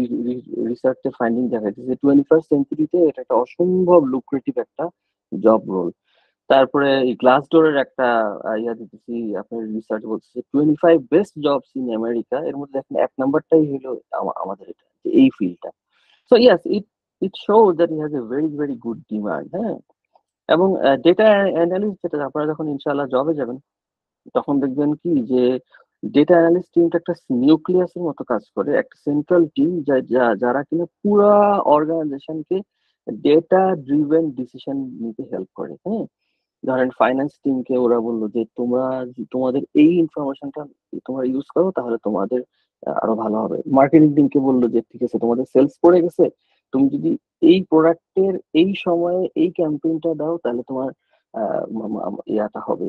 রিসার্চের ফাইন্ডিং দেখাচ্ছে যে টোয়েন্টি ফার্স্ট সেঞ্চুরিতে এটা একটা অসম্ভব লুক্রেটিভ একটা জব রোল। তারপরে এই গ্লাস ডোরের একটা আহ, ইয়া দিতেছি আপনার রিসার্চ বলছে twenty five best jobs in America, এর মধ্যে দেখেন এক নাম্বারটাই হলো আমা- আমাদের এটা, যে এই ফিল্ডটা। So yes, it it show that he has a very very good demand. হ্যাঁ, এবং ডেটা অ্যানালিস্ট যেটা আপনারা যখন ইনশাআল্লাহ জবে যাবেন তখন দেখবেন কি যে ডেটা অ্যানালিস্ট টিমটা একটা নিউক্লিয়াসের মতো কাজ করে, একটা সেন্ট্রাল টিম যারা কিনা পুরা অর্গানাইজেশনকে ডেটা ড্রিভেন ডিসিশন নিতে হেল্প করে। হ্যাঁ, ধরেন ফাইন্যান্স টিমকে ওরা বললো যে তোমরা যে- তোমাদের এই ইনফরমেশনটা তোমরা ইউজ করো তাহলে তোমাদের আহ, আরো ভালো হবে। মার্কেটিং টিমকে বললো যে ঠিক আছে তোমাদের সেলস পড়ে গেছে, তুমি যদি এই প্রোডাক্টের এই সময়ে এই ক্যাম্পেইনটা দাও তাহলে তোমার আহ, ম- ম- ইয়াটা হবে,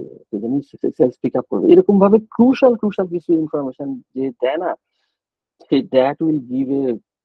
সেলস পিক আপ করবে। এরকম ভাবে ক্রুশাল ক্রুশাল কিছু ইনফরমেশন যে দেয় না, সেই that will give a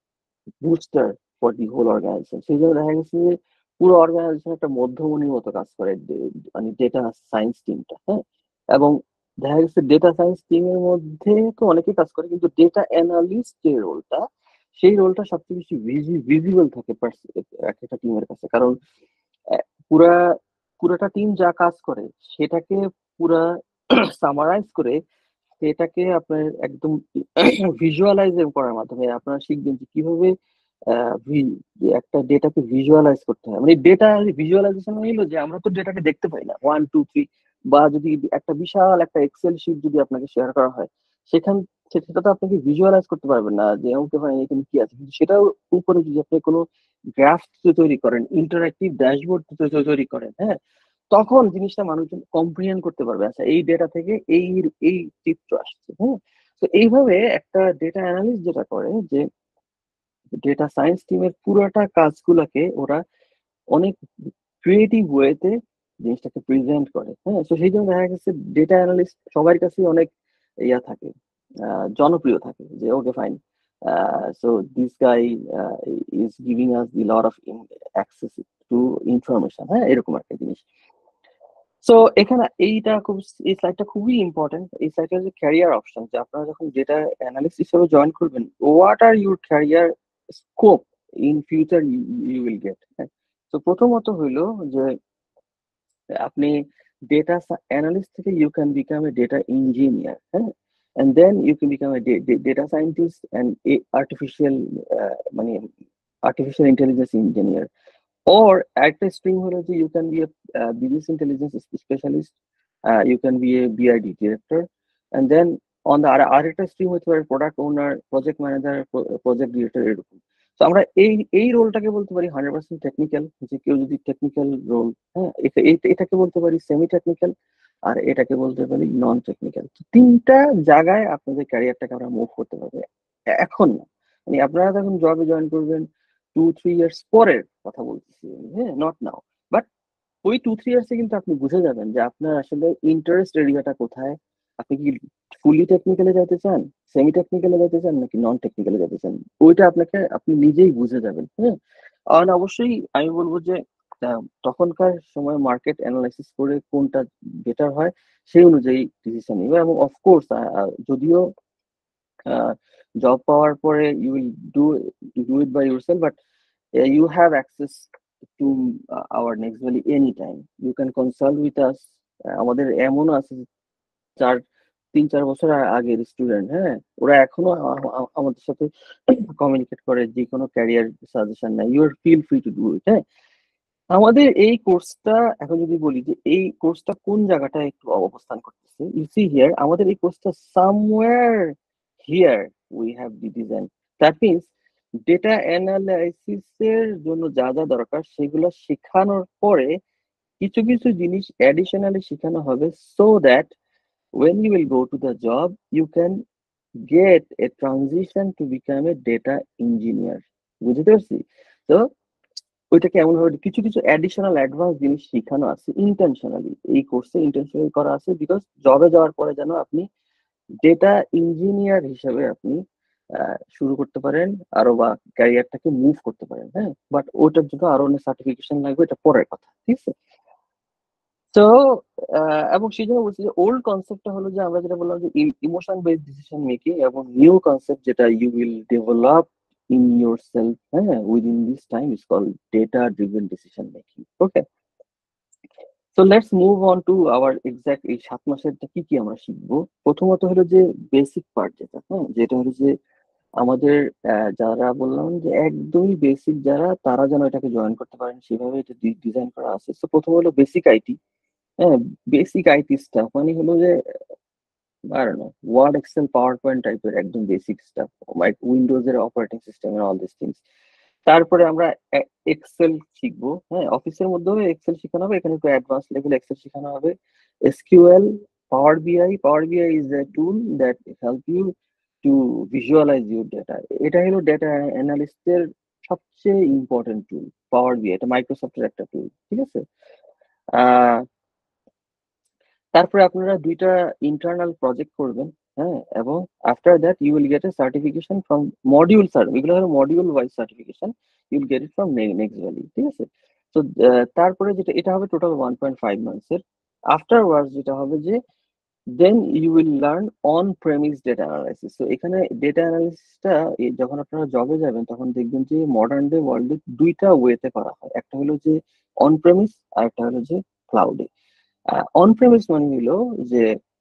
booster for the whole organization. সেই জন্য দেখা গেছে যে পুরো অর্গানাইজেশন একটা মধ্যমণির মতো কাজ করে ডে- মানে ডেটা সায়েন্স টিমটা। হ্যাঁ, এবং দেখা গেছে ডেটা সায়েন্স টিমের মধ্যে তো অনেকে কাজ করে, কিন্তু ডেটা অ্যানালিস্ট যে রোলটা, সেই রোলটা সবচেয়ে বেশি ভিজিবল থাকে pers- এক একটা টিমের কাছে। কারণ আহ, পুরা পুরোটা টিম যা কাজ করে সেটাকে পুরা সামারাইজ করে সেটাকে আপনার একদম ভিজুয়ালাইজ করার মাধ্যমে আপনারা শিখবেন যে কিভাবে আহ, ভি- যে একটা ডেটাকে ভিজুয়ালাইজ করতে হয়। মানে ডেটা ভিজুয়ালাইজেশন হইলো যে আমরা তো ডেটাকে দেখতে পাই না ওয়ান টু থ্রি, বা যদি একটা বিশাল একটা এক্সেল শিট যদি আপনাকে শেয়ার করা হয় সেখান সে- সেটা তো আপনাকে ভিজুয়ালাইজ করতে পারবেন না যে ওকে ভাই এখানে কি আছে। কিন্তু সেটার উপরে যদি আপনি কোনো গ্রাফ তৈরি করেন, ইন্টারঅ্যাক্টিভ ড্যাশবোর্ড তৈরি করেন, হ্যাঁ, তখন জিনিসটা মানুষজন কম্প্রিহেন্ড করতে পারবে, আচ্ছা এই ডেটা থেকে এই এই চিত্র আসছে। হ্যাঁ, তো এইভাবে একটা ডেটা অ্যানালিস্ট যেটা করে যে ডেটা সায়েন্স টিমের পুরোটা কাজগুলোকে ওরা অনেক ক্রিয়েটিভ ওয়েতে জিনিসটাকে প্রেজেন্ট করে। হ্যাঁ, তো সেই জন্য দেখা গেছে ডেটা অ্যানালিস্ট সবার কাছে অনেক ইয়া থাকে, আহ, জনপ্রিয় থাকে যে okay fine, so this guy is giving us the lot of access to information. হ্যাঁ, এরকম একটা জিনিস। সো এখানে এইটা খুব, এই স্লাইডটা খুবই ইম্পর্টেন্ট। এই স্লাইডটা হচ্ছে ক্যারিয়ার অপশন, যে আপনারা যখন ডেটা অ্যানালিস্ট হিসেবে জয়েন করবেন, what are your career scope in future you will get. তো প্রথমত হইলো যে আপনি ডেটা অ্যানালিস্ট থেকে you can become a data engineer. হ্যাঁ, and then you can become a da- da- data scientist and a artificial uh, মানে artificial intelligence engineer. Or at a string হলো যে you can be a uh, business intelligence specialist, uh, you can be a B I D director, and then on the আর আরেকটা stream হতে পারে product owner, project manager, project director, এরকম। তো আমরা এই এই রোলটাকে বলতে পারি হান্ড্রেড পার্সেন্ট টেকনিক্যাল, যে কেউ যদি টেকনিক্যাল রোল। হ্যাঁ, এটা- এটা- এটাকে বলতে পারি সেমি টেকনিক্যাল, আর এটাকে বলতে পারি নন টেকনিক্যাল। তিনটা জায়গায় আপনাদের ক্যারিয়ারটাকে আমরা মুভ করতে পারবে, এখন না। মানে আপনারা যখন জবে জয়েন করবেন টু থ্রি ইয়ার্স পরের কথা বলতেছি আমি, হ্যাঁ, নট নাও। বাট ওই টু থ্রি ইয়ার্সে কিন্তু আপনি বুঝে যাবেন যে আপনার আসলে ইন্টারেস্ট এরিয়াটা কোথায়। আপনি কি ফুলি টেকনিক্যালে যেতে চান, সেমি টেকনিক্যালে যেতে চান, নাকি নন টেকনিক্যালে যেতে চান, ওইটা আপনাকে আপনি নিজেই বুঝে যাবেন। হ্যাঁ, আর অবশ্যই আমি বলবো যে আহ, তখনকার সময় মার্কেট অ্যানালাইসিস করে কোনটা বেটার হয় সেই অনুযায়ী ডিসিশন নিবে। এবং অফকোর্স যদিও জব পাওয়ার পরে you will do do it by yourself, but you have access to uh, our Next Valley anytime. You can consult with us. আহ, আমাদের এমন আছে যে চার তিন চার বছর আ- আগের স্টুডেন্ট, হ্যাঁ, ওরা এখনো আ- আ- আমাদের সাথে কমিউনিকেট করে, যে কোনো ক্যারিয়ার সাজেশন নেয়। You are feel free to do it. হ্যাঁ, আমাদের এই কোর্সটা এখন যদি বলি যে এই কোর্সটা কোন জায়গাটায় একটু অবস্থান করতেছে, ইউ সি হিয়ার, আমাদের এই কোর্সটা somewhere here we have the design. That means data analysis এর জন্য যা যা দরকার সেগুলো শেখানোর পরে কিছু কিছু জিনিস অ্যাডিশনালি শেখানো হবে, so that when you will go to the job you can get a transition to become a data engineer. বুঝতে পারছি? তো ওইটাকে এমন ভাবে কিছু কিছু অ্যাডিশনাল অ্যাডভান্স জিনিস শেখানো আছে ইন্টেনশনালি, এই কোর্সে ইন্টেনশনালি করা আছে, বিকজ জবে যাওয়ার পরে যেন আপনি ডেটা ইঞ্জিনিয়ার হিসেবে আপনি আহ, শুরু করতে পারেন, আরো বা ক্যারিয়ারটাকে মুভ করতে পারেন। হ্যাঁ, বাট ওটার জন্য আরো অনেক সার্টিফিকেশন লাগবে, এটা পরের কথা, ঠিক আছে? তো এবং সেই জন্য বলছি যে ওল্ড কনসেপ্টটা হলো যে আমরা যেটা বললাম যে ইমোশন বেসড ডিসিশন মেকিং, এবং নিউ কনসেপ্ট যেটা you will develop in yourself, হ্যাঁ, within this time is called data driven decision making. Okay, so let's move on to our exact এই সাত মাসের কি কি আমরা শিখবো। প্রথমত হলো যে বেসিক পার্ট যেটা, হ্যাঁ, যেটা হলো যে আমাদের যারা বললাম যে একদমই বেসিক যারা, তারা যেন এটাকে জয়েন করতে পারেন সেভাবে এটা ডিজাইন করা আছে। তো প্রথম হলো বেসিক আইটি, হ্যাঁ, বেসিক আইটি স্টাফ মানে হলো যে আর না ওয়ার্ড এক্সেল পাওয়ার পয়েন্ট টাইপের একদম বেসিক স্টাফ, লাইক উইন্ডোজ এর অপারেটিং সিস্টেম এর অল দিস থিংস। তারপরে আমরা এক্সেল শিখবো, হ্যাঁ, অফিসের মধ্যেও এক্সেল শেখানো হবে, এখানে একটু অ্যাডভান্স লেভেল এক্সেল শেখানো হবে। SQL, power BI, Power BI is a tool that help you to visualize your data. এটা হলো ডেটা অ্যানালিস্টের সবচেয়ে ইম্পর্টেন্ট টুল পাওয়ার বিআই, এটা মাইক্রোসফটের একটা টুল, ঠিক আছে। আহ তারপরে আপনারা দুইটা ইন্টারনাল প্রজেক্ট করবেন, হ্যাঁ, এবং after that you will get a certification from module sir, এগুলো হলো module wise certification, you will get it from Next Valley, ঠিক আছে। তো তারপরে যেটা এটা হবে টোটাল ওয়ান পয়েন্ট ফাইভ মান্থসের। আফটারওয়ার্ডস যেটা হবে যে then you will learn on premise data analysis. তো এখানে ডেটা অ্যানালাইসিসটা যখন আপনারা জবে যাবেন তখন দেখবেন যে মডার্ন ডে ওয়ার্ল্ডে দুইটা ওয়েতে করা হয়, একটা হলো যে অন প্রেমিস আর একটা হলো যে ক্লাউডে। অন প্রেমিস মানে হলো যে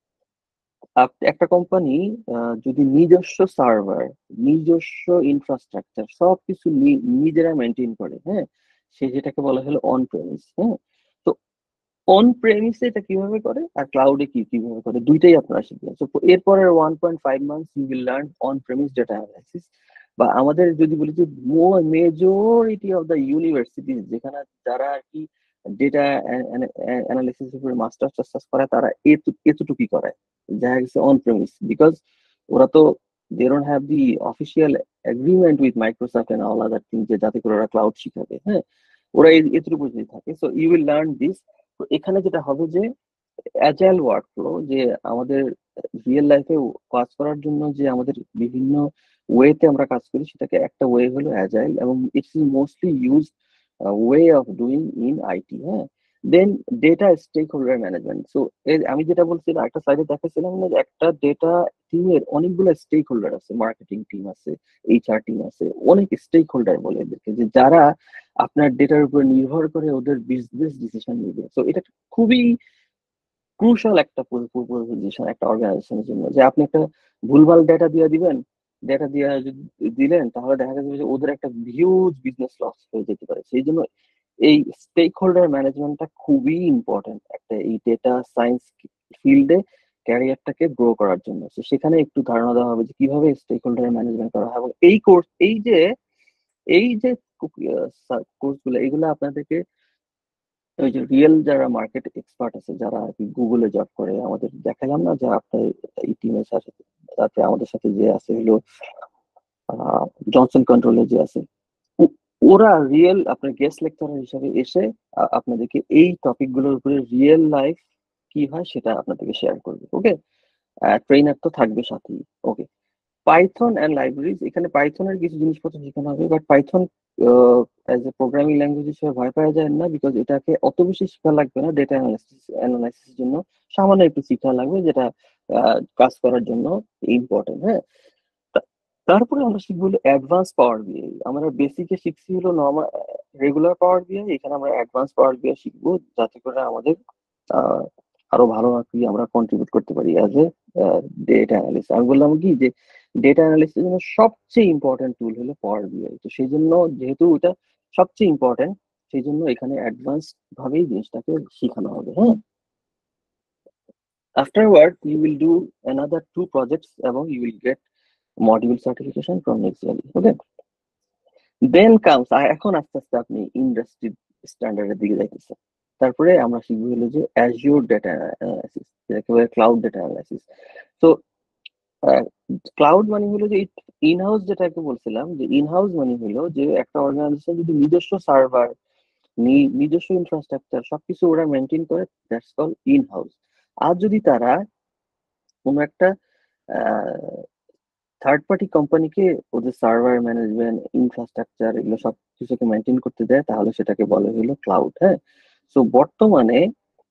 একটা কোম্পানি যদি নিজস্ব সার্ভার, নিজস্ব ইনফ্রাস্ট্রাকচার সবকিছু নিজেরা মেনটেন করে, হ্যাঁ, সে যেটাকে বলা হলো অন প্রেমিস। হ্যাঁ, তো অন প্রেমিসে এটা কিভাবে করে আর ক্লাউডে কি কিভাবে করে দুইটাই আপনারা শিখবেন। তো এরপরের one point five months you will learn on premise data analysis, বা আমাদের যদি বলি যে মেজরিটি অফ দ্য ইউনিভার্সিটিজ যেখানে যারা আর কি ডেটা অ্যানালিসিস উপরে মাস্টার্স টাস্টার্স করে তারা এতটুকুই করে দেখা গেছে অন প্রেমিস, বিকজ ওরা তো they don't have the official agreement with Microsoft and all other things যে যাতে করে ওরা ক্লাউড শিখাবে, হ্যাঁ, ওরা এতটুকু যদি থাকে। So you will learn this. তো এখানে যেটা হবে যে অ্যাজাইল ওয়ার্কফ্লো, যে আমাদের রিয়েল লাইফে কাজ করার জন্য যে আমাদের বিভিন্ন ওয়েতে আমরা কাজ করি, সেটাকে একটা ওয়ে হলো অ্যাজাইল, এবং it's is mostly use way of doing in IT. হ্যাঁ, then data stakeholder management. So আমি যেটা বলছিলাম একটা সাইডে দেখাচ্ছিলাম না, একটা ডেটা টিমের অনেকগুলো স্টেক হোল্ডার আছে, মার্কেটিং টিম আছে, এইচআর টিম আছে, অনেক স্টেক হোল্ডার বলে এদেরকে, যে যারা আপনার ডেটার উপর নির্ভর করে ওদের বিজনেস ডিসিশন নিবে। সো এটা খুবই ক্রুশাল একটা পজিশন একটা অর্গানাইজেশনের জন্য, যে আপনি একটা ভুলভাল ডেটা দিয়ে দিবেন, ডেটা দিয়ে দিলেন তাহলে দেখা যাবে যে ওদের একটা হিউজ বিজনেস লস হয়ে যেতে পারে। সেই জন্য এই স্টেক হোল্ডার ম্যানেজমেন্টটা খুবই ইম্পর্টেন্ট একটা এই ডেটা সায়েন্স ফিল্ডে ক্যারিয়ারটাকে গ্রো করার জন্য। তো সেখানে একটু ধারণা দেওয়া হবে যে কিভাবে স্টেক হোল্ডার ম্যানেজমেন্ট করা হয়, এবং এই কোর্স এই যে এই যে কোর্সগুলো এগুলো আপনাদেরকে ওই যে রিয়েল যারা মার্কেট এক্সপার্ট আছে, যারা আর কি গুগলে জব করে, আমাদের দেখালাম না যে আপনার এই টিমের সাথে, তারপরে আমাদের সাথে যে আছে হলো জনসন কন্ট্রোলে যে আছে, ওরা রিয়েল আপনার গেস্ট লেকচারার হিসাবে এসে আপনাদেরকে এই টপিক গুলোর উপরে রিয়েল লাইফ কি হয় সেটা আপনাদেরকে শেয়ার করবে। ওকে, ট্রেনার তো থাকবে সাথেই। ওকে, পাইথন অ্যান্ড লাইব্রেরিজ, এখানে পাইথনের কিছু জিনিসপত্র শেখানো হবে, but Python as a programming language হিসেবে ভয় পাওয়া যায় না, বিকজ এটাকে অত বেশি শেখা লাগবে না ডেটা অ্যানালাইসিস অ্যানালাইসিসের জন্য, সামান্য একটু শেখা লাগবে যেটা কাজ করার জন্য ইম্পর্টেন্ট। হ্যাঁ, তারপরে আমরা শিখবো হলো অ্যাডভান্স পাওয়ার বিআই। আমরা বেসিকে শিখছি হলো নর্মাল রেগুলার পাওয়ার বিআই, এখানে আমরা অ্যাডভান্স পাওয়ার বিআই শিখবো যাতে করে আমাদের আহ আরো ভালো আর কি আমরা কন্ট্রিবিউট করতে পারি অ্যাজ এ ডেটা অ্যানালিস্ট। আমি বললাম কি যে ডেটা অ্যানালিস্টের জন্য সবচেয়ে ইম্পর্টেন্ট টুল হলো পাওয়ার বিআই। তো সেই জন্য যেহেতু এটা সবচেয়ে ইম্পর্টেন্ট, সেই জন্য এখানে অ্যাডভান্স ভাবেই জিনিসটাকে শেখানো হবে। হ্যাঁ, afterward you will do another two projects এবং you will get module certification from Next Valley. Okay, then comes এখন আস্তে আস্তে আপনি ইন্ডাস্ট্রি স্ট্যান্ডার্ডের দিকে যাইতেছেন। তারপরে আমরা শিখবো হলো যে অ্যাজিওর ডেটা অ্যানালাইসিস, যেটাকে বলে ক্লাউড ডেটা অ্যানালাইসিস। তো ক্লাউড মানে হলো যে ইনহাউস, যেটাকে বলছিলাম যে ইনহাউস মানে হলো যে একটা অর্গানাইজেশন যদি নিজস্ব সার্ভার, নিজস্ব ইনফ্রাস্ট্রাকচার সবকিছু ওরা মেনটেন করে, দ্যাটস কল ইনহাউস। আর যদি তারা কোনো একটা থার্ড পার্টি কোম্পানিকে ওদের সার্ভার ম্যানেজমেন্ট, ইনফ্রাস্ট্রাকচার এগুলো সব কিছুকে মেনটেন করতে দেয়, তাহলে সেটাকে বলে হলো ক্লাউড। হ্যাঁ, সো বর্তমানে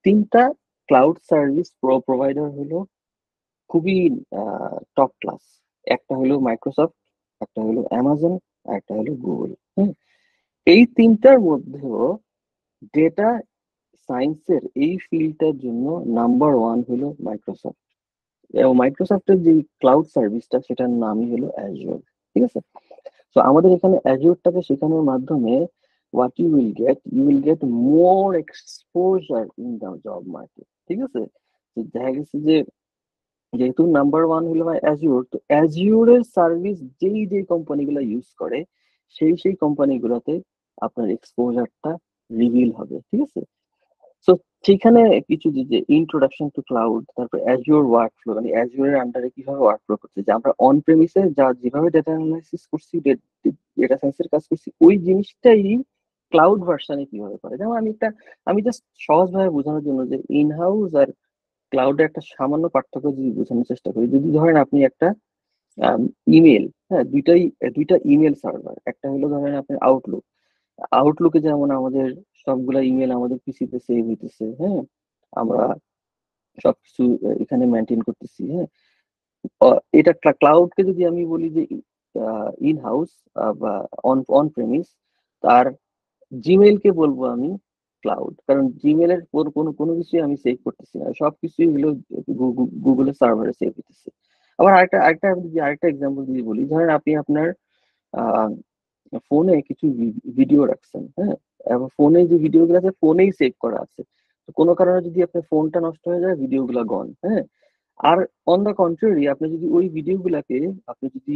তিনটা ক্লাউড সার্ভিস প্রোভাইডার হলো খুবই টপ ক্লাস। একটা হলো মাইক্রোসফট, একটা হলো অ্যামাজন, আর একটা হলো গুগল। হ্যাঁ, এই তিনটার মধ্যেও ডেটা সায়েন্সের এই ফিল্ডটার জন্য নাম্বার ওয়ান হলো মাইক্রোসফট, এবং মাইক্রোসফটের যে ক্লাউড সার্ভিসটা সেটার নামই হলো অ্যাজিওর। ঠিক আছে, তো আমাদের এখানে অ্যাজিওরটাকে শেখানোর মাধ্যমে what you will get, you will get more exposure in the job market। ঠিক আছে, তো দেখা গেছে যে যেহেতু নাম্বার ওয়ান হলো অ্যাজিওর, তো অ্যাজিওরের সার্ভিস যেই যেই কোম্পানিগুলো ইউজ করে সেই সেই কোম্পানিগুলোতে আপনার এক্সপোজারটা রিভিল হবে। ঠিক আছে, সো সেখানে কিছু যে ইন্ট্রোডাকশন টু ক্লাউড, তারপর অ্যাজিওর ওয়ার্কফ্লো, মানে অ্যাজিওরের আন্ডারে কিভাবে ওয়ার্কফ্লো করছে, যে আমরা অন প্রেমিসে যা যেভাবে ডেটা অ্যানালাইসিস করছি, ডেটা সায়েন্সের কাজ করছি, ওই জিনিসটাই ক্লাউড ভার্সনে কিভাবে করে। যেমন আমি একটা আমি জাস্ট সহজভাবে বোঝানোর জন্য যে ইন হাউস আর ক্লাউডে একটা সামান্য পার্থক্য যদি বোঝানোর চেষ্টা করি, যদি ধরেন আপনি একটা ইমেল, হ্যাঁ দুইটাই দুইটা ইমেল সার্ভার, একটা হলো ধরেন আপনার আউটলুক, আউটলুকে যেমন আমাদের সবগুলা ইমেল আমাদের পিসিতে সেভ হইতেছে, হ্যাঁ আমরা সবকিছু এখানে মেনটেন করতেছি। হ্যাঁ, এটা ক্লাউডকে যদি আমি বলি যে ইন হাউস বা অন অন প্রেমিস, তার জিমেইলকে বলবো আমি ক্লাউড, কারণ জিমেইলের কোনো কোনো কিছুই আমি সেভ করতেছি না, সবকিছুই হলো গুগলের সার্ভারে সেভ হইতেছে। আবার আরেকটা আরেকটা আরেকটা এক্সাম্পল যদি বলি, ধরেন আপনি আপনার আহ ফোনে কিছু ভিডিও রাখছেন, হ্যাঁ এবং ফোনে যে ভিডিও গুলো আছে ফোনেই সেভ করা আছে, তো কোনো কারণে যদি আপনার ফোনটা নষ্ট হয়ে যায় ভিডিও গুলা গন। হ্যাঁ, আর অন দ্য কন্ট্রারি আপনি যদি ওই ভিডিও গুলাকে আপনি যদি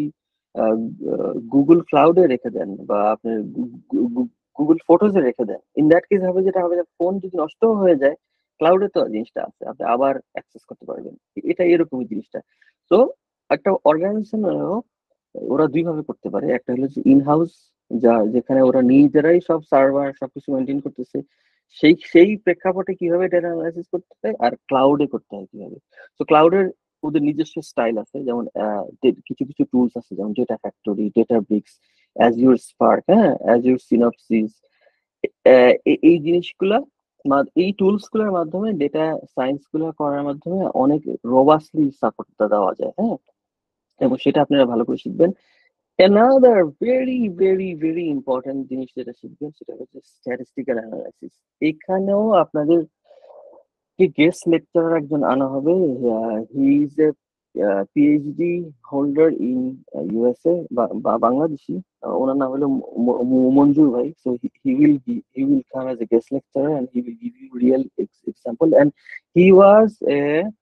গুগল ক্লাউডে রেখে দেন বা আপনি গুগল ফটোজে রেখে দেন, ইন দ্যাট কেস হবে যেটা হবে, ফোন যদি নষ্ট হয়ে যায় ক্লাউডে তো জিনিসটা আছে, আপনি আবার অ্যাক্সেস করতে পারবেন। এটা এরকমই জিনিসটা। তো একটা অর্গানাইজেশন ওরা দুই ভাবে করতে পারে, একটা হলো যে ইন হাউস, যা যেখানে ওরা নিজেরাই সব সার্ভার সবকিছু মেনটেন করতেছে, সেই সেই প্রেক্ষাপটে কিভাবে ডেটা অ্যানালাইসিস করতে হয়, আর ক্লাউডে করতে হয় কিভাবে। তো ক্লাউডের ওদের নিজস্ব স্টাইল আছে, যেমন কিছু কিছু টুলস আছে, যেমন data factory, Databricks, Azure Spark, হ্যাঁ অ্যাজিওর সিনপসিস, এই জিনিসগুলা এই টুলস গুলোর মাধ্যমে ডেটা সায়েন্স গুলো করার মাধ্যমে অনেক রোবাস্টলি সাপোর্টটা দেওয়া যায়। হ্যাঁ, এবং সেটা আপনারা ভালো করে শিখবেন। Another very very very important জিনিস যেটা শিখবেন সেটা হচ্ছে স্ট্যাটিস্টিক্যাল অ্যানালাইসিস। এখানেও আপনাদের কি গেস্ট লেকচারার একজন আনা হবে, he is a PhD holder in USA বা বাংলাদেশি, ওনার নাম হলো মঞ্জুর ভাই। So he will he will come as a guest lecturer and he will give you real example, and he was a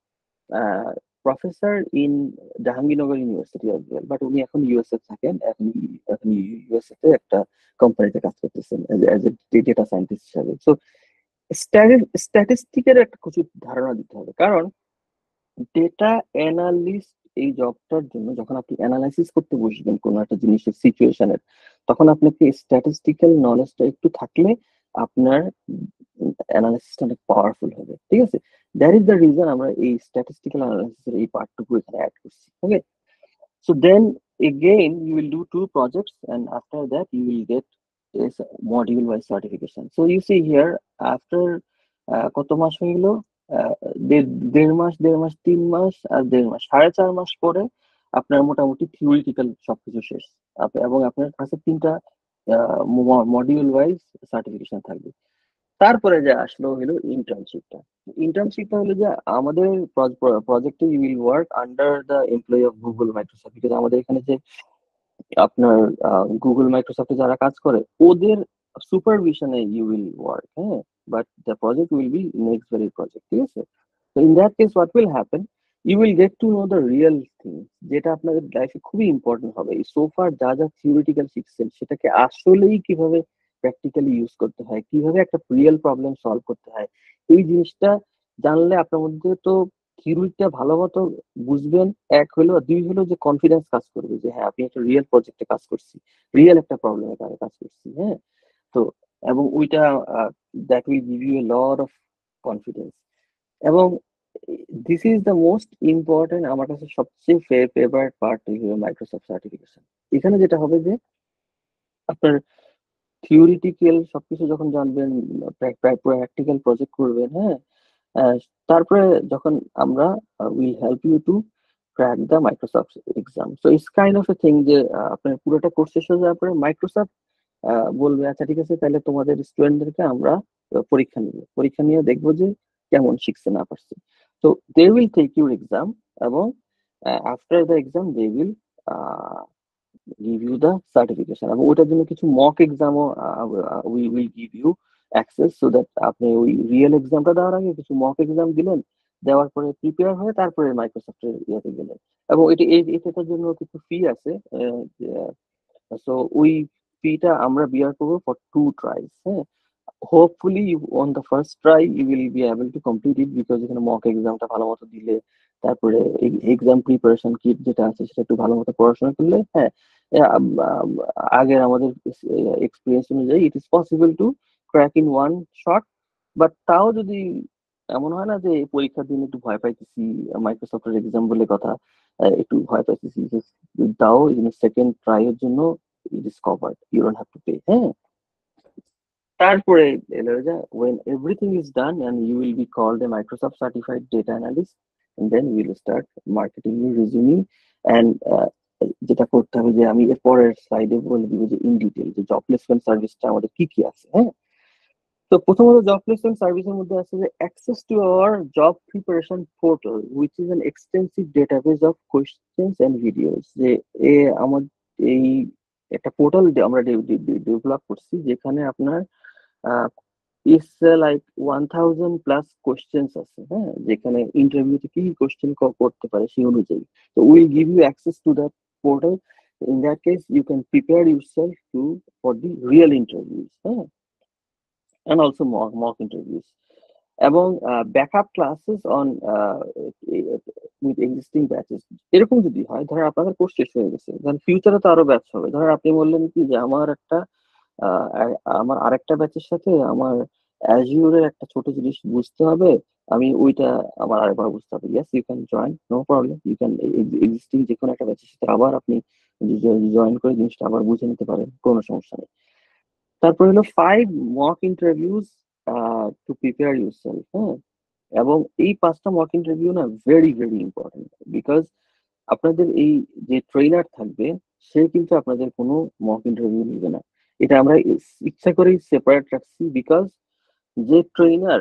professor in Jahangirnagar University as well, but উনি এখন USA থাকেন, এখন এখন ইউএসএ তে একটা কোম্পানিতে কাজ করতেছেন অ্যাজ এ ডেটা সায়েন্টিস্ট হিসাবে। সো স্ট্যাটিস্টিকের একটা কিছু ধারণা দিতে হবে, কারণ ডেটা অ্যানালিস্ট এই জবটার জন্য যখন আপনি অ্যানালাইসিস করতে বসবেন কোনো একটা জিনিসের সিচুয়েশনের, তখন আপনাকে স্ট্যাটিস্টিক্যাল নলেজটা একটু থাকলে আপনার অ্যানালাইসিসটা অনেক পাওয়ারফুল হবে। ঠিক আছে, দ্যাট ইজ দ্য রিজন আমরা এই স্ট্যাটিস্টিক্যাল অ্যানালাইসিসের এই পার্টটুকু এখানে অ্যাড করছি। Okay, so then again you will do two projects, and after that you will get is module wise certification. So you see here after কত মাস হইলো, দেড় মাস দেড় মাস তিন মাস আর দেড় মাস সাড়ে চার মাস পরে আপনার মোটামুটি থিওরিটিক্যাল সবকিছু শেষ, এবং আপনার কাছে তিনটা মডিউল ওয়াইজ সার্টিফিকেশন থাকবে। তারপরে যে আসলো হলো ইন্টার্নশিপটা। ইন্টার্নশিপটা হলো যে আমাদের প্রজেক্টে you will work under the employee of Google Microsoft, because আমাদের এখানে যে আপনার গুগল মাইক্রোসফটে যারা কাজ করে ওদের সুপারভিশনে ইউ উইল ওয়ার্ক। হ্যাঁ, but the project will be next very project. ঠিক আছে, তো in that case what will happen, you will get to know the real thing, যেটা আপনাদের লাইফে খুবই ইম্পর্টেন্ট হবে। এই সোফার যা যা থিওরিটিক্যাল শিখছেন সেটাকে আসলেই কিভাবে প্র্যাকটিক্যালি ইউজ করতে হয়, কিভাবে একটা রিয়েল প্রবলেম সলভ করতে হয়, এই জিনিসটা জানলে আপনার মধ্যে তো থিওরিটা ভালো মতো বুঝবেন, এক হলো, দুই হলো যে কনফিডেন্স কাজ করবে যে হ্যাঁ আপনি একটা রিয়েল প্রজেক্টে কাজ করছি, রিয়েল একটা প্রবলেমের কারণে কাজ করছি। হ্যাঁ, তো এবং ওইটা that will give you a lot of confidence. এবং this is the most important, আমার কাছে সবচেয়ে ফেভারিট পার্ট হলো মাইক্রোসফট সার্টিফিকেশন। এখানে যেটা হবে যে আপনার থিওরিটিক্যাল সবকিছু যখন জানবেন, প্র্যাকটিক্যাল প্রজেক্ট করবেন, হ্যাঁ তারপরে যখন আমরা will help you to crack the Microsoft exam. So it's kind of a thing যে আপনার পুরোটা কোর্স শেষ হয়ে যাওয়ার পরে মাইক্রোসফট বলবে আচ্ছা ঠিক আছে তাহলে তোমাদের স্টুডেন্টদেরকে আমরা পরীক্ষা নিব, পরীক্ষা নিয়ে দেখবো যে কেমন শিখছে না পারছে। তো they will take your exam এবং after the exam they will give you the certification এবং ওটার জন্য কিছু মক এক্সামও we will give you access so that আপনি ওই রিয়েল এক্সামটা দেওয়ার আগে কিছু মক এক্সাম দিলেন, দেওয়ার পরে প্রিপেয়ার হয়ে তারপরে মাইক্রোসফটের ইয়েতে গেলেন। এবং এটি এটার জন্য কিছু ফি আছে, সো ওই ফিটা আমরা বিয়ার করবো ফর টু ট্রাইস। হ্যাঁ, hopefully you on the first try you will be able to complete it because এখানে মক এক্সামটা ভালো মতো দিলে, তারপরে এক্সাম প্রিপারেশন কিট যেটা আছে সেটা একটু ভালো মতো পড়াশোনা করলে, হ্যাঁ আগের আমাদের এক্সপিরিয়েন্স অনুযায়ী it is possible to crack in one shot. But তাও যদি এমন হয় না যে পরীক্ষার দিন একটু ভয় পাইতেছি, মাইক্রোসফটের এক্সাম বলে কথা একটু ভয় পাইতেছি, তাও সেকেন্ড ট্রাই এর জন্য it is covered, you don't have to pay. হ্যাঁ, তারপরে when everything is done and you will be called a Microsoft certified data analyst and then we will start marketing your resume and uh, যেটা করতে হবে যে আমি এর পরের স্লাইডে বলে দিব যে ইন ডিটেইল যে জব প্লেসমেন্ট সার্ভিসটা আমাদের কি কি আছে। হ্যাঁ, তো প্রথমত জব প্লেসমেন্ট সার্ভিসের মধ্যে আছে যে access to our job preparation portal which is an extensive database of questions and videos. যে এ আমার এই একটা পোর্টাল আমরা ডেভেলপ করছি যেখানে আপনার it's like one thousand plus questions আছে। হ্যাঁ, যেখানে ইন্টারভিউতে কি কোয়েশ্চেন করতে পারে সেই অনুযায়ী। তো will give you access to that portal. In that case, you can prepare yourself to for the real interviews, huh? And also mock mock interviews. এবং backup classes on with existing batches. এরকম যদি হয়, ধর আপনাদের course শেষ হয়ে গেছে, ধর ফিউচারে তো আরো ব্যাচ হবে। ধর আপনি বললেন কি যে আমার একটা আমার আরেকটা ব্যাচের সাথে আমার অ্যাজিউরের একটা ছোট জিনিস বুঝতে হবে, আমি ওইটা আমার আরেকবার বুঝতে হবে। Yes, you can join, no problem. You can existing যে কোনো একটা ব্যাচের সাথে আবার আপনি জয়েন করে জিনিসটা আবার বুঝে নিতে পারেন, কোনো সমস্যা নেই। তারপর হলো five mock interviews to prepare yourself. হ্যাঁ, এবং এই পাঁচটা মক ইন্টারভিউ না ভেরি ভেরি ইম্পর্টেন্ট বিকজ আপনাদের এই যে ট্রেনার থাকবে সে কিন্তু আপনাদের কোনো মক ইন্টারভিউ নেবে না। এটা আমরা ইচ্ছা করেই সেপারেট রাখছি বিকজ যে ট্রেনার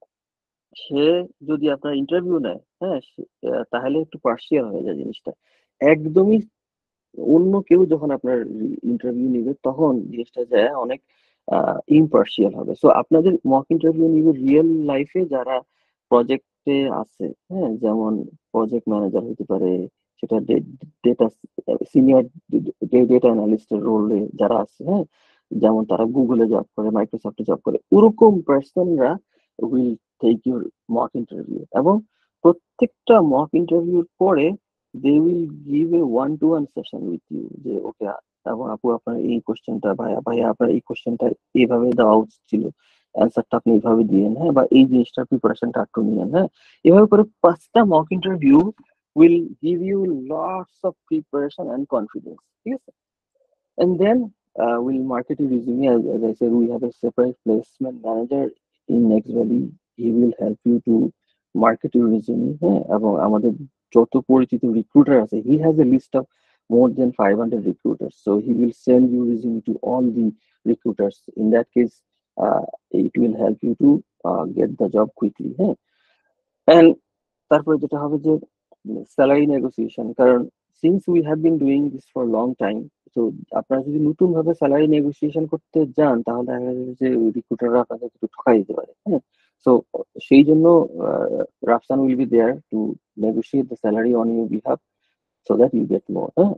সে যদি আপনার ইন্টারভিউ নেয়, হ্যাঁ, তাহলে একটু পার্সিয়াল হয়ে যায় জিনিসটা। একদমই অন্য কেউ যখন আপনার ইন্টারভিউ নিবে তখন জিনিসটা যায় অনেক ইম্পার্সিয়াল হবে। সো আপনাদের মক ইন্টারভিউ নিবে রিয়েল লাইফে যারা প্রজেক্টে আছে, হ্যাঁ, যেমন প্রজেক্ট ম্যানেজার হতে পারে, সেটা ডেটা সিনিয়র ডেটা অ্যানালিস্টের রোলে যারা আছে, হ্যাঁ, যেমন তারা গুগলে জব করে, মাইক্রোসফটে জব করে, ওরকম পার্সনরা will take your mock interview. এবং প্রত্যেকটা মক ইন্টারভিউর পরে they will give a one to one session with you যে ওকে এবং আপু আপনার এই কোশ্চেনটা ভাইয়া ভাইয়া আপনার এই কোশ্চেনটা এইভাবে দেওয়া উচিত ছিল, অ্যান্সারটা আপনি এইভাবে দিয়েন, হ্যাঁ, বা এই জিনিসটার প্রিপারেশনটা একটু নিয়েন। হ্যাঁ, এভাবে করে পাঁচটা mock interview will give you lots of preparation and confidence. ঠিক আছে, and then uh, we'll market your resume. As, as I said, we have a separate placement manager in Next Valley. He will help you to market your resume. হ্যাঁ, এবং আমাদের যত পরিচিত recruiter আছে, he has a list of more than five hundred recruiters, so he will send your resume to all the recruiters. In that case, uh, it will help you to uh, get the job quickly. হ্যাঁ, and তারপরে যেটা হবে যে salary negotiation, কারণ since we have been doing this for a long time, তো আপনারা যদি নতুন ভাবে স্যালারি নেগোসিয়েশন করতে যান তাহলে দেখা যাবে যে রিক্রুটাররা আপনাদের একটু ঠকাই দিতে পারে। হ্যাঁ, সো সেই জন্য Rafsan will be there to negotiate the salary on your behalf so that you get more, huh?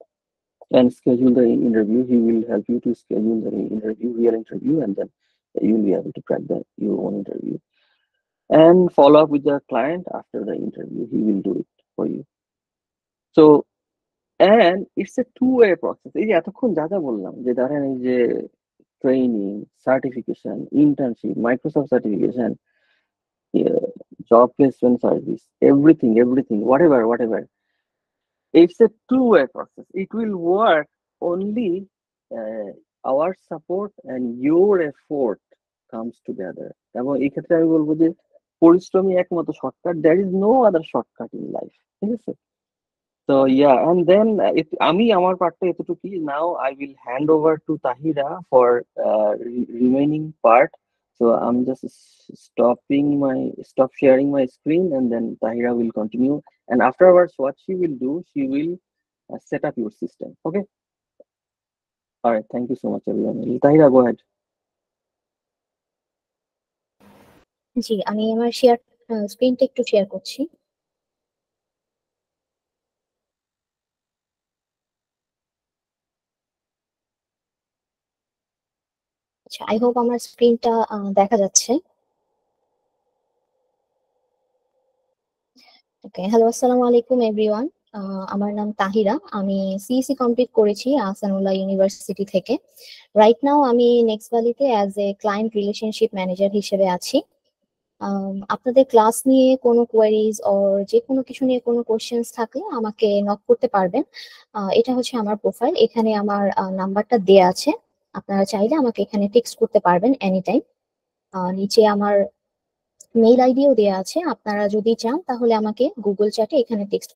And schedule the interview. He will help you to schedule the interview, real interview, and then you will be able to crack the your own interview and follow up with the client after the interview. He will do it for you. So and it's a two way process. এই যে এতক্ষণ যা যা বললাম যে ধরেন এই যে training, certification, internship, Microsoft certification, Yeah, job placement service, everything, everything, whatever, whatever. It's a two-way process. It will work only uh, our support and your effort comes together. এবং এই ক্ষেত্রে আমি বলবো যে পরিশ্রমী একমাত্র shortcut, there is no other shortcut in life, ঠিক আছে? তো ইয়া, অ্যান্ড দেন আমি আমার পার্টটা এতটুকুই। Now I will hand over to Tahira for remaining part. So I'm just stopping my stop sharing my screen, and then Tahira will continue. And afterwards, what she will do, she will uh, set up your system. Okay. All right. Thank you so much, everyone. Tahira, go ahead. জি, আমি আমার share স্ক্রিনটা একটু share করছি। আচ্ছা, I hope আমার স্ক্রিনটা দেখা যাচ্ছে। ওকে, হ্যালো, আসসালামু আলাইকুম এভরিওয়ান। আমার নাম তাহিরা, আমি সিইসি কমপ্লিট করেছি আহসানুল্লাহ ইউনিভার্সিটি থেকে। রাইট নাও আমি নেক্সট ভ্যালিতে as a client relationship manager হিসেবে আছি। আপনাদের ক্লাস নিয়ে কোনো কোয়ারিজ অর যে কোনো কিছু নিয়ে কোনো কোশ্চেন্স থাকলে আমাকে নক করতে পারবেন। এটা হচ্ছে আমার প্রোফাইল, এখানে আমার নাম্বারটা দেয়া আছে, আপনারা চাইলে আমাকে এখানে টেক্সট করতে পারবেন এনি টাইম। নিচে আমার মেইল আইডিও দেয়া আছে, আপনারা যদি চান তাহলে আমাকে গুগল চ্যাটে এখানে টেক্সট